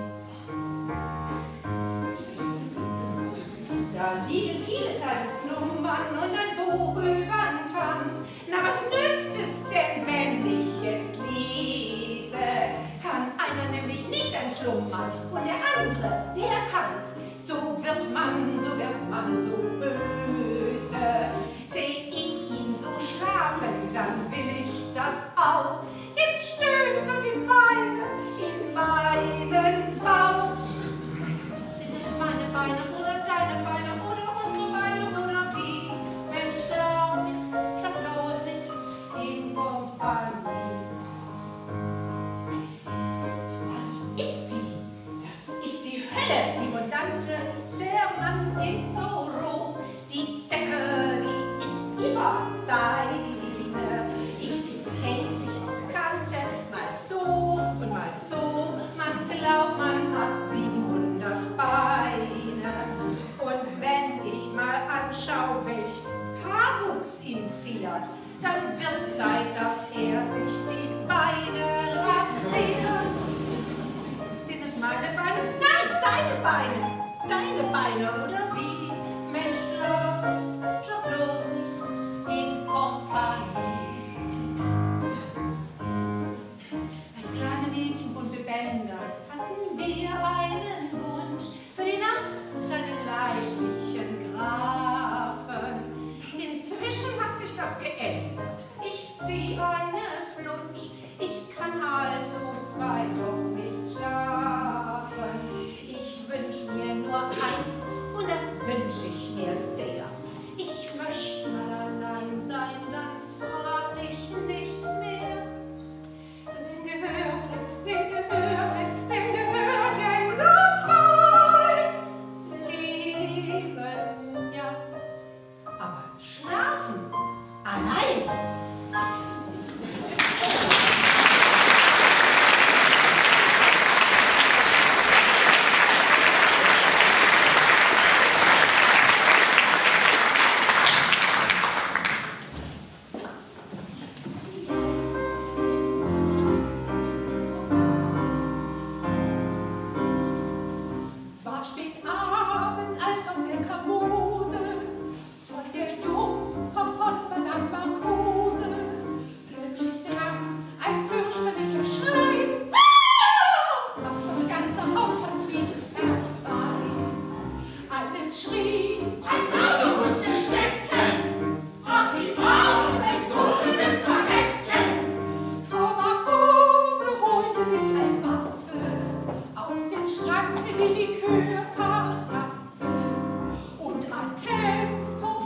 Speaker 9: Da liegen viele Zeitungsnummern und ein Buch übern Tanz. Na, was nützt es denn, wenn ich jetzt lese? Kann einer nämlich nicht entschlummern und der andere, der kann's. So wird man, so wird man so böse. Seh ich ihn so schlafen, dann will ich das auch. Jetzt stößt er die Beine in meinen Bauch. Sind es meine Beine oder deine Beine oder unsere Beine oder wie? Mensch, schlaf nicht, schlaf bloß nicht in Kompanie. Das ist die, das ist die Hölle, die Dante. Der Mann ist so roh, die Decke, die ist immer seine. Ich bin hässlich auf der Kante, mal so und mal so. Man glaubt, man hat siebenhundert Beine. Und wenn ich mal anschau, welch Haarwuchs ihn ziert, dann wird's Zeit, dass er sich die Beine rasiert. Sind es meine Beine? Nein, deine Beine! Deine Beine, oder wie? Mensch, schlaf, schlaf bloß nicht in Kompanie. Als kleine Mädchen bunt bebändert hatten wir einen Wunsch für die Nacht, einen leiblichen Grafen. Inzwischen hat sich das geändert. Ich zieh eine Flunsch, ich kann also zwei doch nicht schlafen. Ich wünsch mir nur eins und das wünsch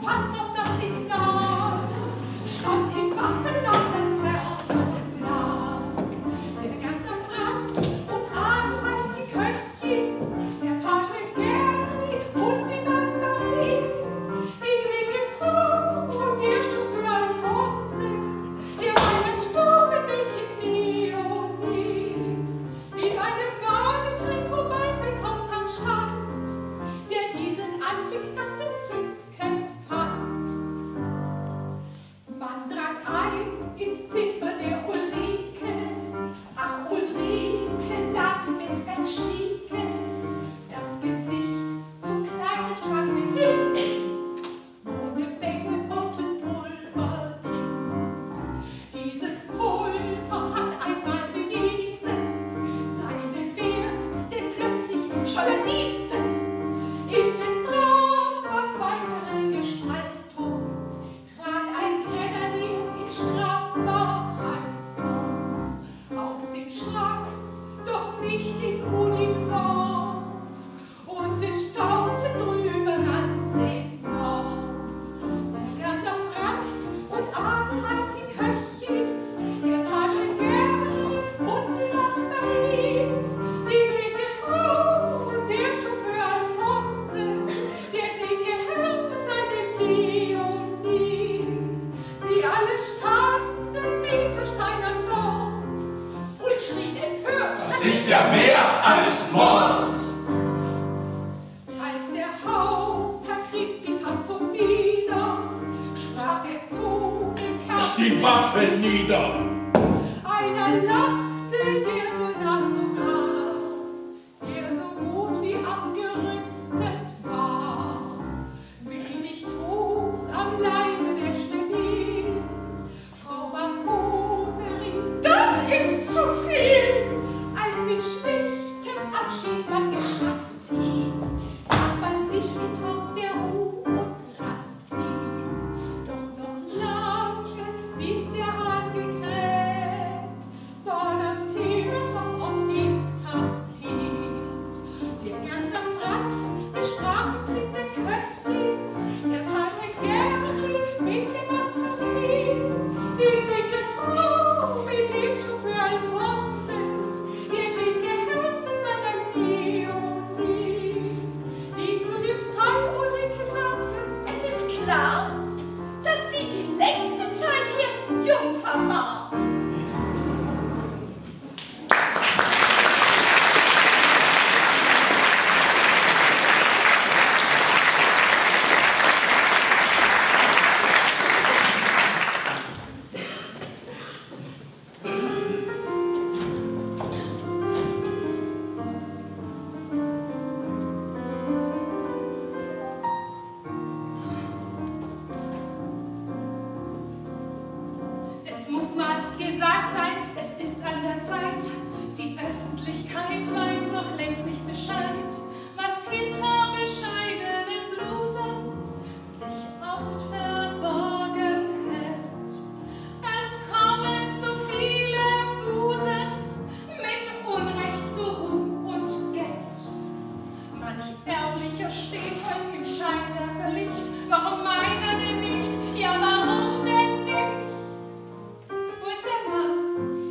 Speaker 4: fast auf das Signal. Stand die Waffe noch das Herz klar. Der Gärtner Franz und Adelheid die Köchin, der Page Gerli und die Margarine, die wilde Frau und der Chauffeur Alphonse, der Weihnachtsstuben mit die Knie und nie, in einem Gartentrikot bei Beckhaus am Strand, der diesen Anblick ganz entzückend fand. Man drang ein ins Zimmer der Ulrike, ach Ulrike lag mit Bettstieke, das Gesicht zum kleinen Schranke hin, wo eine Menge Mottenpulver drin. Dieses Pulver hat einmal bewiesen seinen Wert, denn plötzlich scholl er niesen. In des Dramas weitere Gestaltung trat ein Grenadier in strammer Haltung aus dem Schrank, doch nicht in Uniform, und es staunte drüber ganz enorm. Der Gärtner Franz und Adelheid die Köchin, der Page Gerli und die Margarine, die wilde Frau und der Chauffeur Alphonse, der gnädige Herr mit seinen Leoniden. Sie alle standen wie versteinert dort und schrien empört.
Speaker 2: Das ist ja mehr als Mord.
Speaker 4: Als der Hausherr krieg die Fassung wieder, sprach er zu dem Kerl.
Speaker 2: Die Waffe nieder.
Speaker 4: Einer lachte, der Soldat sogar, der so gut wie abgerüstet war. Wenig trug am Leibe der Stabil. Frau Marcuse rief, das ist zu viel. Als mit schlichtem Abschied man geschasst ihn, gab man sich mit Haus der Ruh und Rast hin. Doch noch lange, bis der Hahn gekräht, war das Thema noch auf dem Tapet. Der Gärtner Franz besprach es mit der Köchin, der Page Gerli mit dem Margarine, die wilde Frau mit dem Chauffeur Alphonse, der wilde Herr mit seiner Leonie, die zu dem Fall Ulrike sagte,
Speaker 9: Es ist klar, dass die die längste Zeit hier Jungfer war.
Speaker 8: Es muss mal gesagt sein, es ist an der Zeit. Die Öffentlichkeit weiß noch längst nicht Bescheid, was hinter bescheidenen Blusen sich oft verborgen hält. Es kommen zu viele Busen mit Unrecht zu Ruhm und Geld. Manch Ehrlicher steht heut im Scheinwerferlicht. Warum meiner denn nicht? Ja, warum denn nicht? Wo ist der Mann,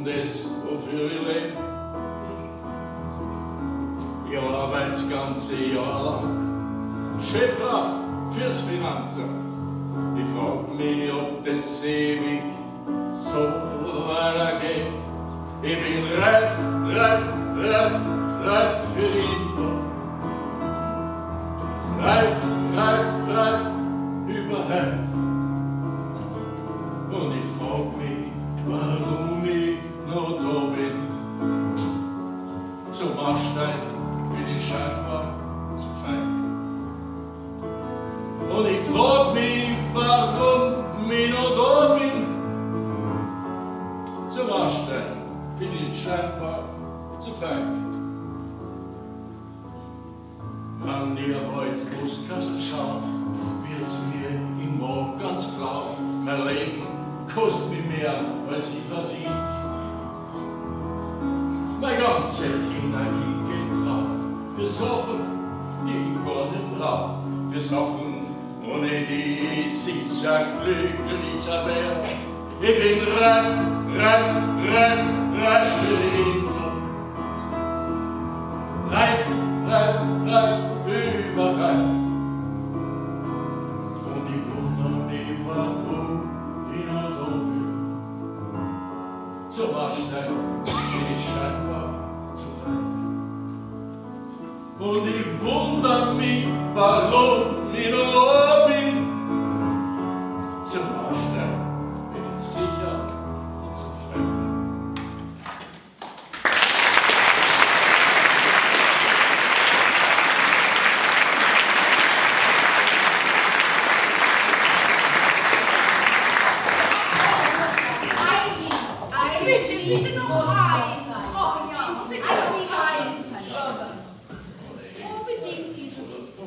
Speaker 2: um das, wofür ich lebe. Ich arbeite das ganze Jahr lang, schön brav fürs Finanzamt. Ich frag mich, ob das ewig so weitergeht. Ich bin reif, reif, reif, reif für die Insel. Reif, reif, reif, überreif. Und ich frag mich, warum ich noch da bin. Zum Ansteigen bin ich scheinbar zu feig. Und ich frag mich, warum ich noch da bin. Zum Ansteigen bin ich scheinbar zu feig. Wenn ihr aber ins Brustkasten schaut, wird's mir im Morgen ganz blau. Mein Leben kostet mich mehr, als ich verdiene. Meine ganze Energie geht drauf für Sachen, die ich gar nicht brauch. Für Sachen, ohne die ich sicher glücklicher wär. Ich bin reif, reif, reif, reif für die Insel. Reif, reif, reif, überreif. Und ich wundere mich, warum ich noch da bin. Zum Ansteigen bin ich scheinbar zu feig. Und ich wundere mich, warum ich noch da bin. Zum Ansteigen bin ich sicher zu feig.
Speaker 9: Bitte noch eins. Oh ja, bitte noch eins. Unbedingt dieses.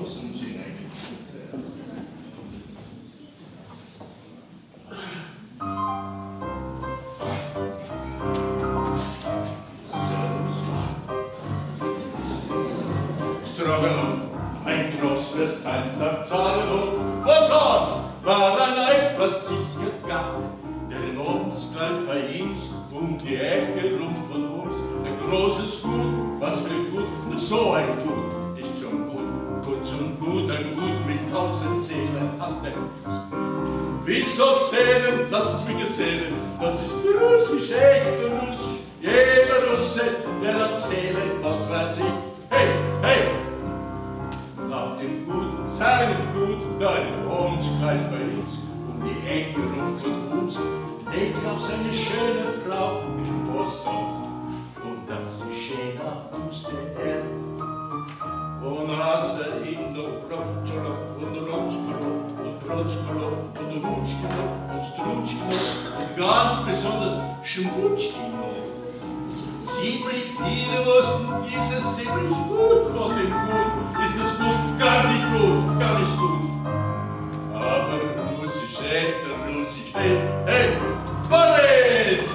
Speaker 2: Stroganoff, ein großes Teilstag Zahlhof. Was sonst war ein eifersüchtiger Gatte, der in uns gleich bei ihm um die Ecke rum von uns ein großes Gut, was für gut, so ein Gut ist schon gut, kurz und gut, ein Gut mit tausend Seelen hat er. Wieso Seelen, lasst es mich erzählen, das ist russisch, echt russisch, jeder Russe, der erzählen, was weiß ich, hey, hey! Und auf dem Gut, seinem Gut, da in uns gleich bei uns, um die Ecke rum von uns, lebt noch seine schöne Frau, was sonst? Und dass sie schöner musste er. Und als er ihn noch Protschkolow und Rotschkolow und Protschkolow und Rutschkolow und Strutschkolow und ganz besonders Schmutschkolow. Ziemlich viele wussten dieses ziemlich gut von dem Gut. Ist das Gut? Gar nicht gut, gar nicht gut. Aber Russisch, echter Russisch, hey, hey! Ballett!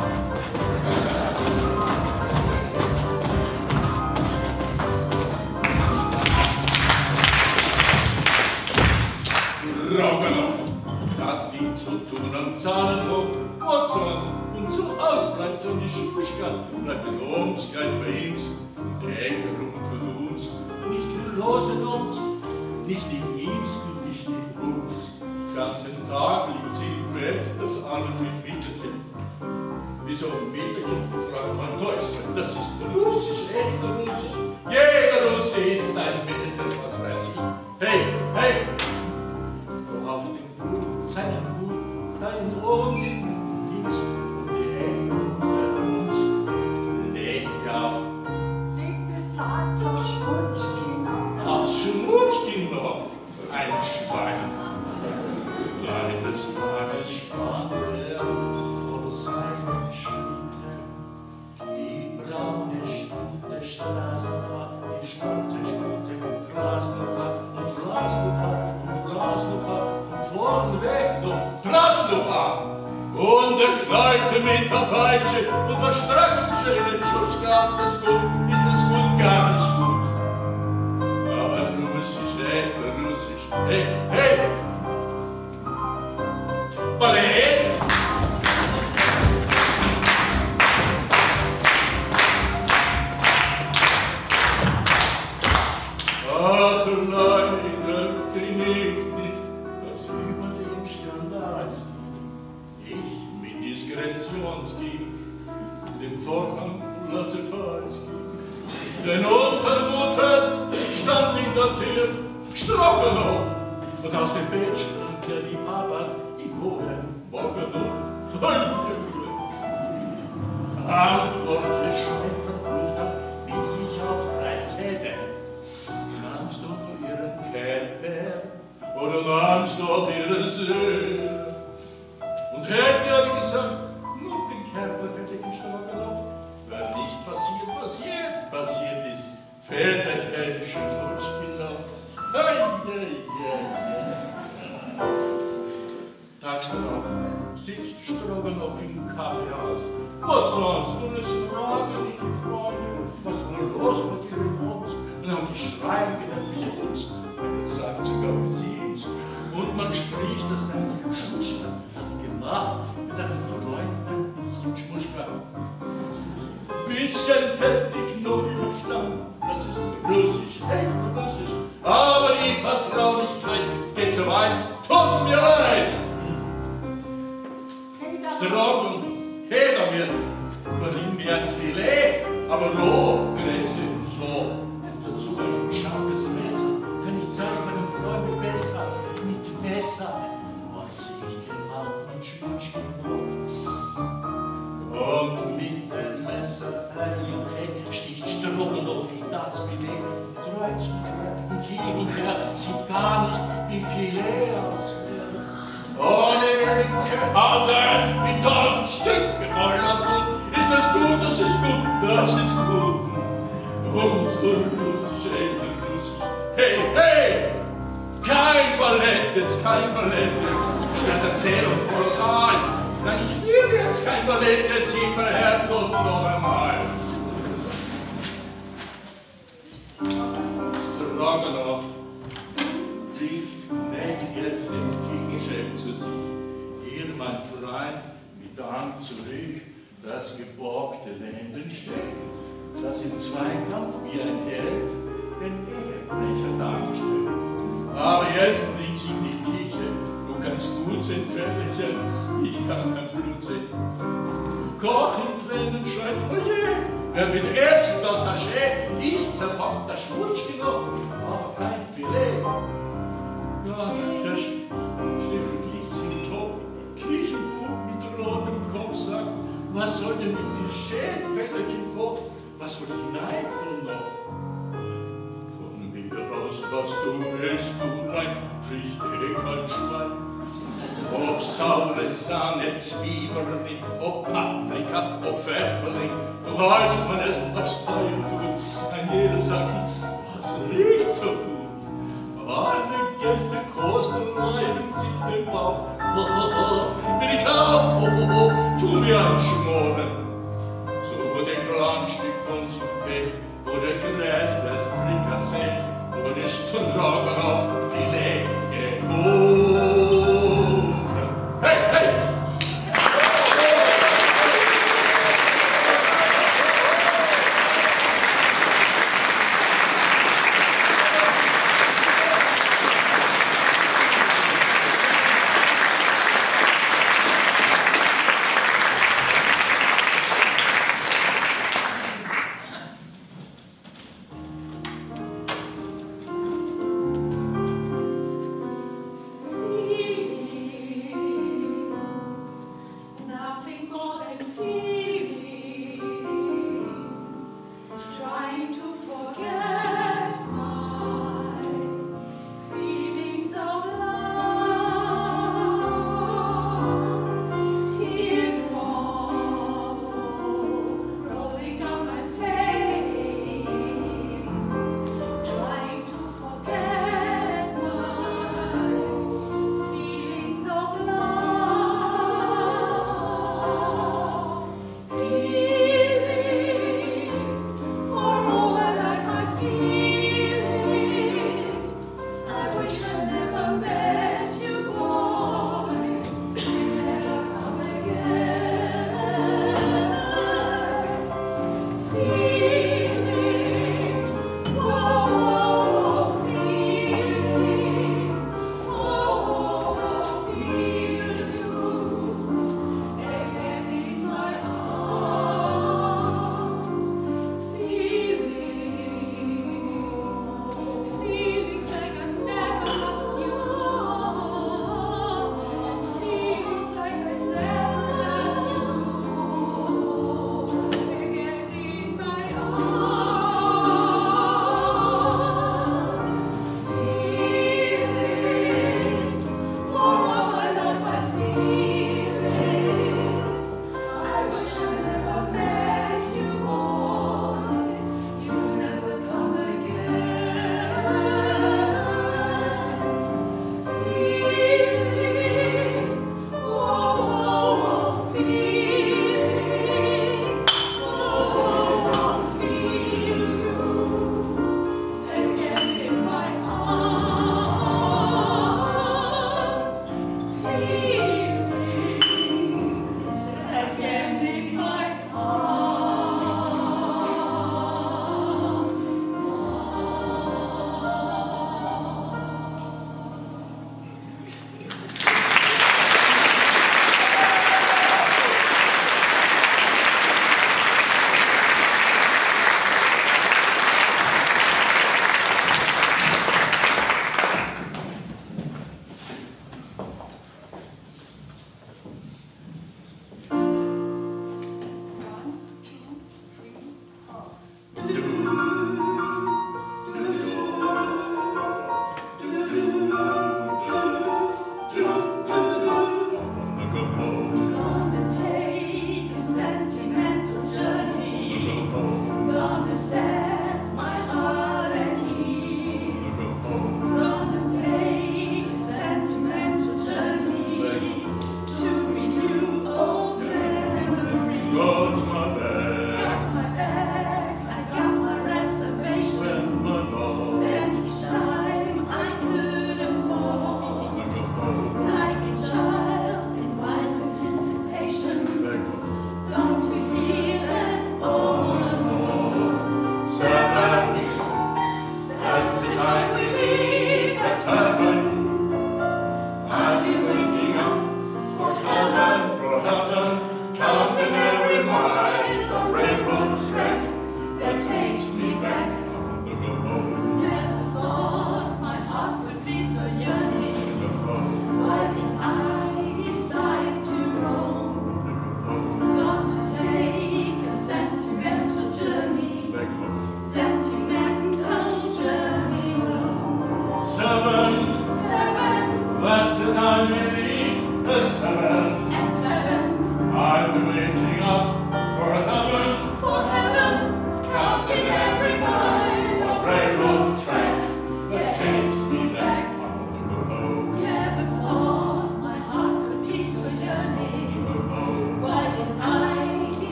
Speaker 2: Stroganoff hat viel zu tun am Zahnenhof, was sonst? Und so aus bleibt so die Schuschka, bleibt in uns, kein bei uns, die Ecke rum für uns, nicht verlosen uns, nicht in ihms und nicht in uns. Den ganzen Tag liegt sie im Bett, das Arme mit Mittelchen. Wieso Mittelchen? Fragt man Teufel, das ist Russisch, echt Russisch. Jeder Russe ist ein Mittelchen, was weiß ich. Hey, hey! Doch auf dem Gut, seinem Gut, dein uns, ging's um die Ecke unter uns. Lebt ja.
Speaker 1: Wie gesagt, der Schmutschkinder.
Speaker 2: Ach, Schmutschkinder, ein Schwein. Eines Tages spannte er vor seinen Schlitten die braune Stute Straßenfahrt, die schwarze Stute Straßenfahrt und Straßenfahrt und Straßenfahrt und vornweg noch Straßenfahrt. Und er knallte mit der Peitsche und verstreicht sich in den Schussgrab. Das Gut ist das Gut gar nicht gut. Aber Russisch, echt Russisch, hey, hey! Ballett! den Vorhang und lasse vorziehen. Denn unvermutet stand in der Tür Stroganoff und aus dem Bett stand der Liebhaber im hohen Morgenhof. Antworte schön verfluchter, bis ich auf drei Zähne. Nahmst du nur ihren Körper oder nahmst du auch ihren Sinn? Und hätte er gesagt, nur den Körper für den Stroganoff, wäre nicht passiert, was jetzt passiert ist. Väterchen, Schmutzkinder, ei, ei, ei, ei. Tags darauf sitzt Stroganoff im Kaffeehaus. Was sonst? Und es fragen nicht die Freunde, was wohl los mit ihrem Hund? Und haben die Schreien gehört bis uns, man sagt sogar bis uns. Und man spricht, dass ein Schmutzler hat gemacht mit einem Freund ein bisschen Schmutzler. Bisschen hätte ich noch verstanden, das ist Russisch, echt Russisch. Aber die Vertraulichkeit geht so weit, tut mir leid. Strogon, Heder wird, übernehmen wir ein Filet, aber roh, Gräse und so. Und dazu ein scharfes Messer, kann ich zeigen meinem Freund besser, mit Messer, was ich gemacht mit Schmutschen und mit dem Messer, ei und hey, sticht Stroganoff in das Filet, kreuz und quer und hin und her, sieht gar nicht wie Filet aussieht. Ohne Rücke hat er es mit tausend Stück gefallen und ist das gut, das ist gut, das ist gut. Und so russisch, echt russisch. Hey, hey! Kein Ballett, jetzt kein Ballett, jetzt statt Erzählung kolossal. Nein, ich will jetzt kein Ballett, jetzt sieht mein Herrgott noch einmal. Stroganoff riecht nicht jetzt im Geschäft zu sich. Hier, mein Freund, mit Dank zurück, das geborgte Lendensteck, das im Zweikampf wie ein Held den Ehebrecher darstellt. Aber jetzt bring sie in die Kirche, du kannst gut sein, Väterchen, ich kann kein Blut sehen. Koch in Tränen schreit, oje, wer will essen das Haché, ist zerbackt der Schmutzknopf, aber kein Filet. Ganz zerstückelt liegt's im Topf, Küchenbuch mit rotem Kopf sagt, was soll denn mit geschehen, Väterchen Koch, was soll hinein tun noch? Von mir aus, was du willst, du rein, frisst eh kein Schwein. Ob saure Sahne, Zwiebeln, ob Paprika, ob Pfefferling, doch als man es aufs Feuer tut, ein jeder sagt, was riecht so gut? Alle Gäste kosten, reiben sich den Bauch. Oh, oh, oh, bin ich auf, oh, oh, oh, tu mir ein Schmoren. So wurde ein Klangstück von Souper, wurde Gläsles Frikassee, wurde Stroganoff Filet geboren. Hey, hey!
Speaker 4: Sie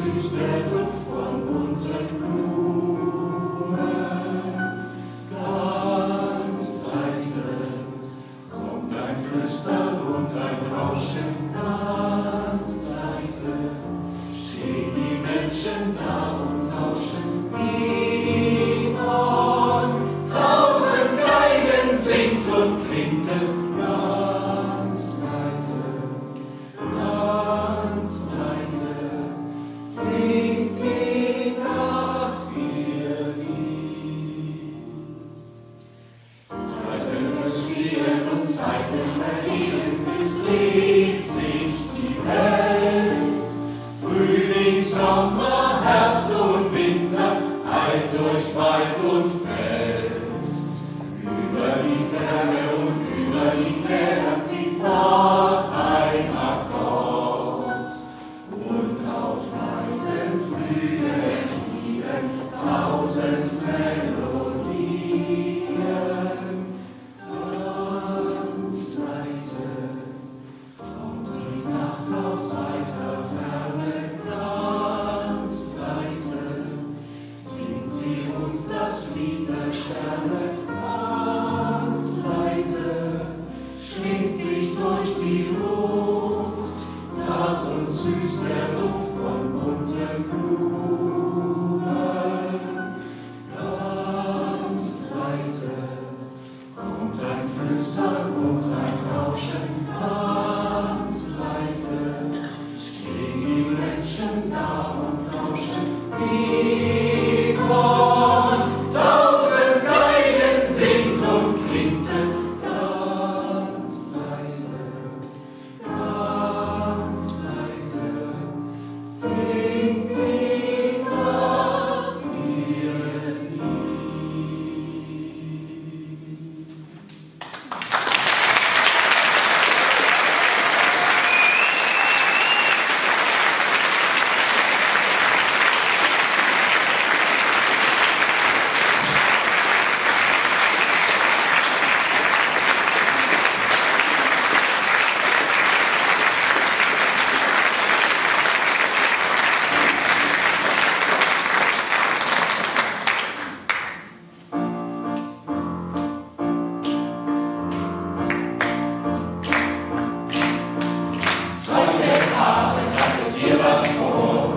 Speaker 2: süß der Duft von bunten Blumen. Ganz leise kommt ein Flüstern und ein Rauschen. Ganz leise stehen die Menschen da und lauschen. Wie von tausend Geigen singt und klingt es ganz leise, ganz leise, singt die Nacht ihr Lied. Zeiten stehen und Zeiten vergehen, es dreht sich die Welt. Frühling, Sommer, Herbst und Winter, Alt durch Wald und Feld. Über die Berge und über die Täler zieht zart ein Akkord. Und auf weißen Flügeln ziehen tausend Melodien. Ganz leise kommt die Nacht aus weiter Ferne. Ganz leise singt sie uns das Lied der Sterne. Ganz leise schwingt sich durch die Luft, zart und süß der Duft von bunten Blumen. Ganz leise kommt ein Flüstern und ein Rauschen. Ganz leise stehen die Menschen da und lauschen. Wie von tausend Geigen singt und klingt es ganz leise, ganz leise, singt die Nacht ihr Lied. Heute Abend hattet ihr was vor.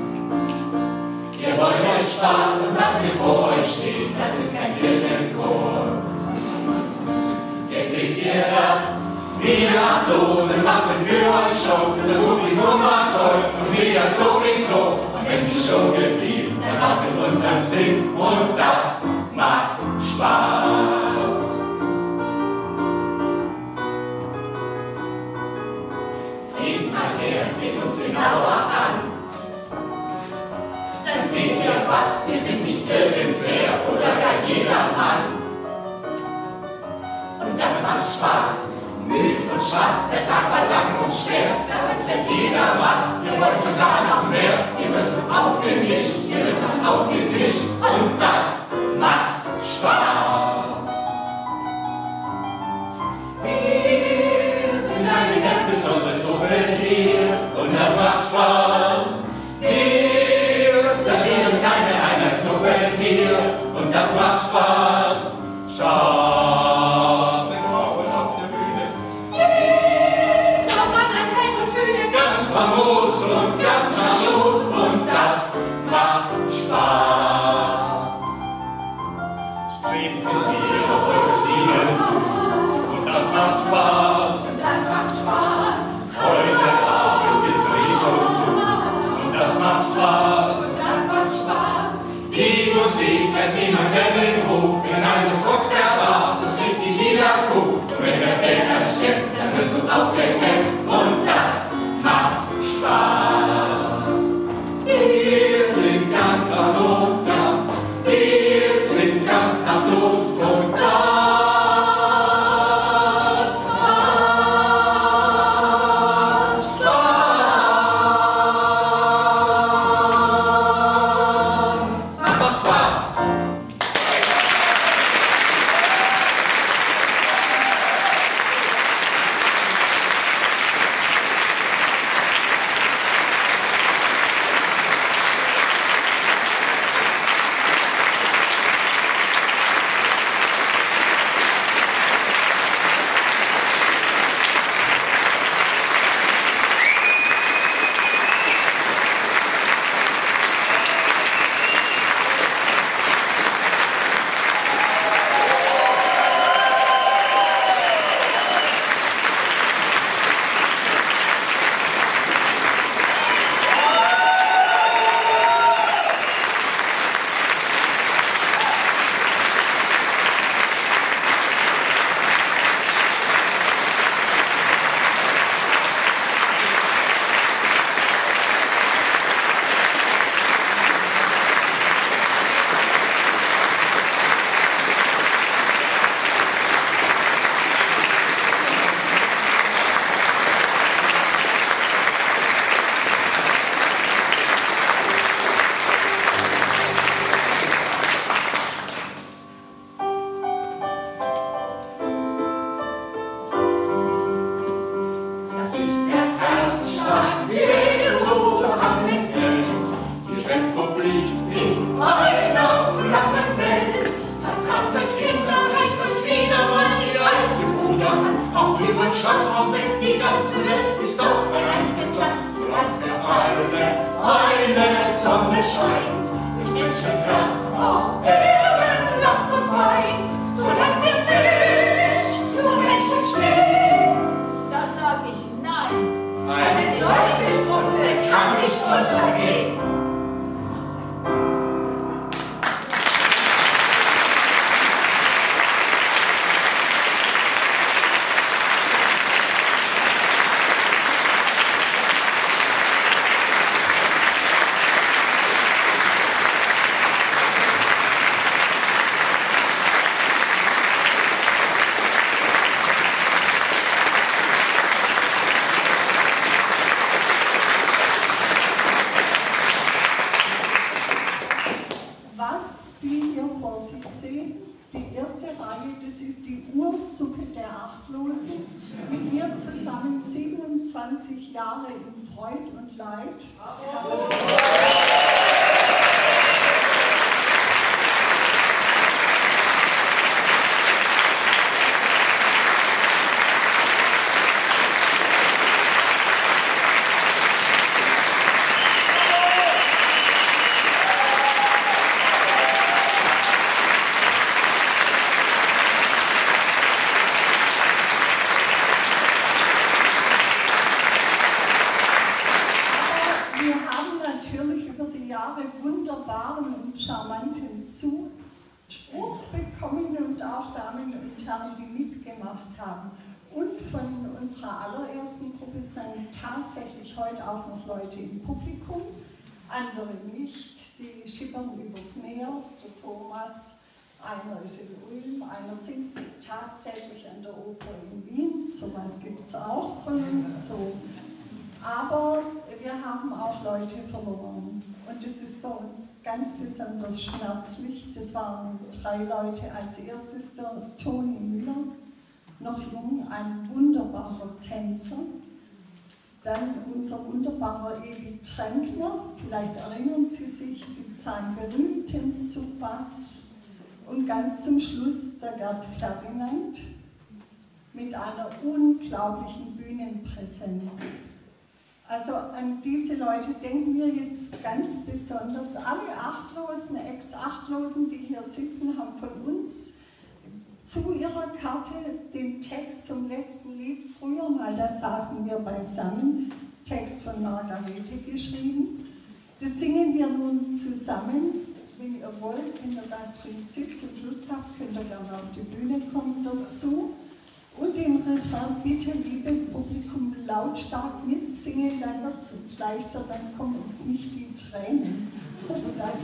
Speaker 2: Ihr wollt euch Spaß und was hier vor euch steht, das ist kein Kirchenchor. Jetzt wisst ihr das, wir Achtlosen machen für euch Show. Das Publikum war toll und wir ja sowieso. Und wenn die Show gefiel, dann war's in unserem Sinn und das macht Spaß. Seht mal her, seht uns genauer an. Dann seht ihr was, wir sind nicht irgendwer oder gar jedermann. Und das macht Spaß, müd und schwach, der Tag war lang und schwer. Nachts wird jeder wach, ihr wollt sogar noch mehr. Ihr müsst uns aufgemischt, ihr müsst uns aufgetischt und das macht Spaß. Wir sind eine ganz besondere Truppe hier und das macht Spaß. Wir servieren keine Einheitssuppe hier und das macht Spaß. Scharfe Frauen auf der Bühne,
Speaker 9: Mann an Held und Fühle,
Speaker 2: ganz famos und ganz harmonisch. helle Sonne scheint, das Menschenherz auf Erden lacht und weint, solange wir nicht zum Menschen stehen.
Speaker 5: Da sag ich nein.
Speaker 2: Eine solche Truppe kann nicht untergehen.
Speaker 1: Jahre in Freud und Leid. Wunderbaren und charmanten Zuspruch bekommen und auch Damen und Herren, die mitgemacht haben. Und von unserer allerersten Gruppe sind tatsächlich heute auch noch Leute im Publikum, andere nicht, die schippern übers Meer, der Thomas, einer ist in Ulm, einer singt tatsächlich an der Oper in Wien, sowas gibt es auch von uns so. Aber wir haben auch Leute verloren und das ist bei uns ganz besonders schmerzlich. Das waren drei Leute. Als erstes der Toni Müller, noch jung, ein wunderbarer Tänzer. Dann unser wunderbarer Ewi Tränkner, vielleicht erinnern Sie sich, mit seinem berühmten Subbass. Und ganz zum Schluss der Gerd Ferdinand mit einer unglaublichen Bühnenpräsenz. Also an diese Leute denken wir jetzt ganz besonders. Alle Achtlosen, Ex-Achtlosen, die hier sitzen, haben von uns zu ihrer Karte den Text zum letzten Lied, früher mal, da saßen wir beisammen, Text von Margarete geschrieben. Das singen wir nun zusammen. Wenn ihr wollt, wenn ihr da drin sitzt und Lust habt, könnt ihr gerne auf die Bühne kommen dazu. Und den Refrain, bitte, liebes Publikum, lautstark mitsingen, dann wird es uns leichter, dann kommen uns nicht die Tränen. Also, danke.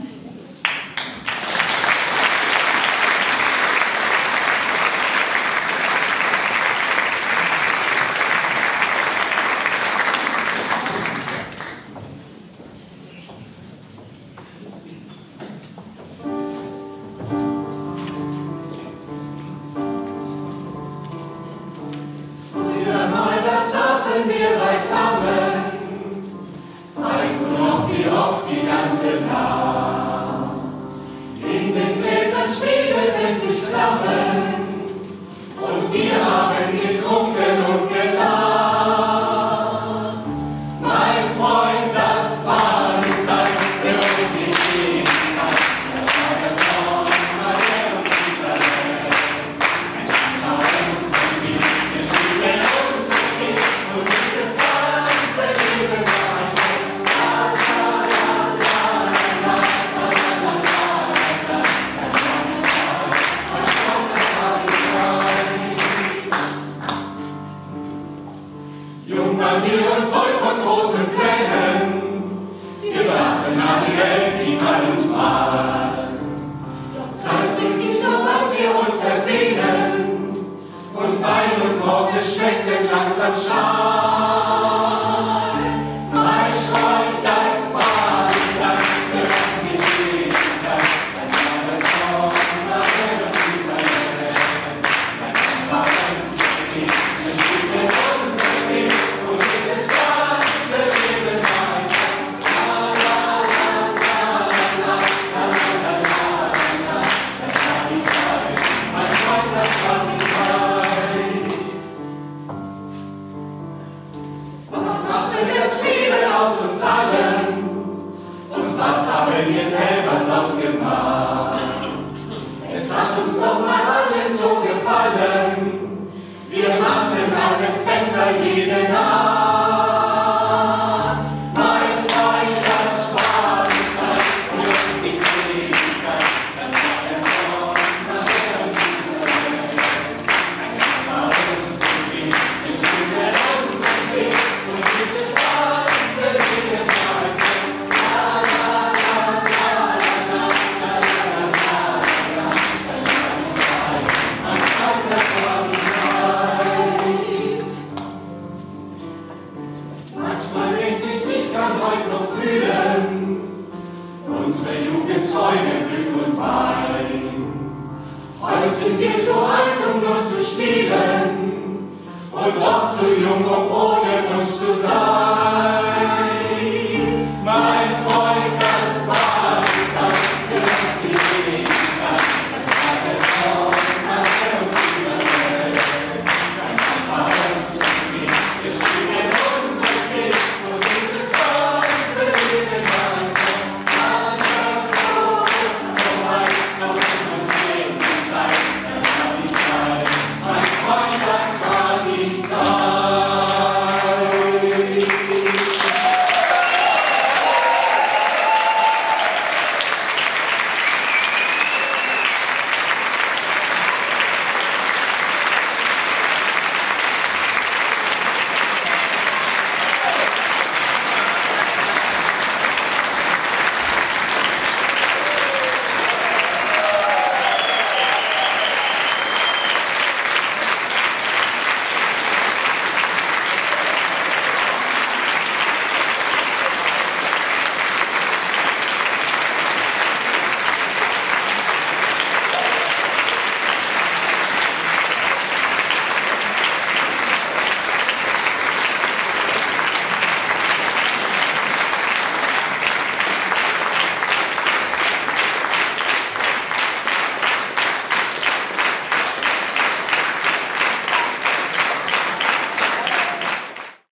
Speaker 2: Worte schmeckten langsam scharf.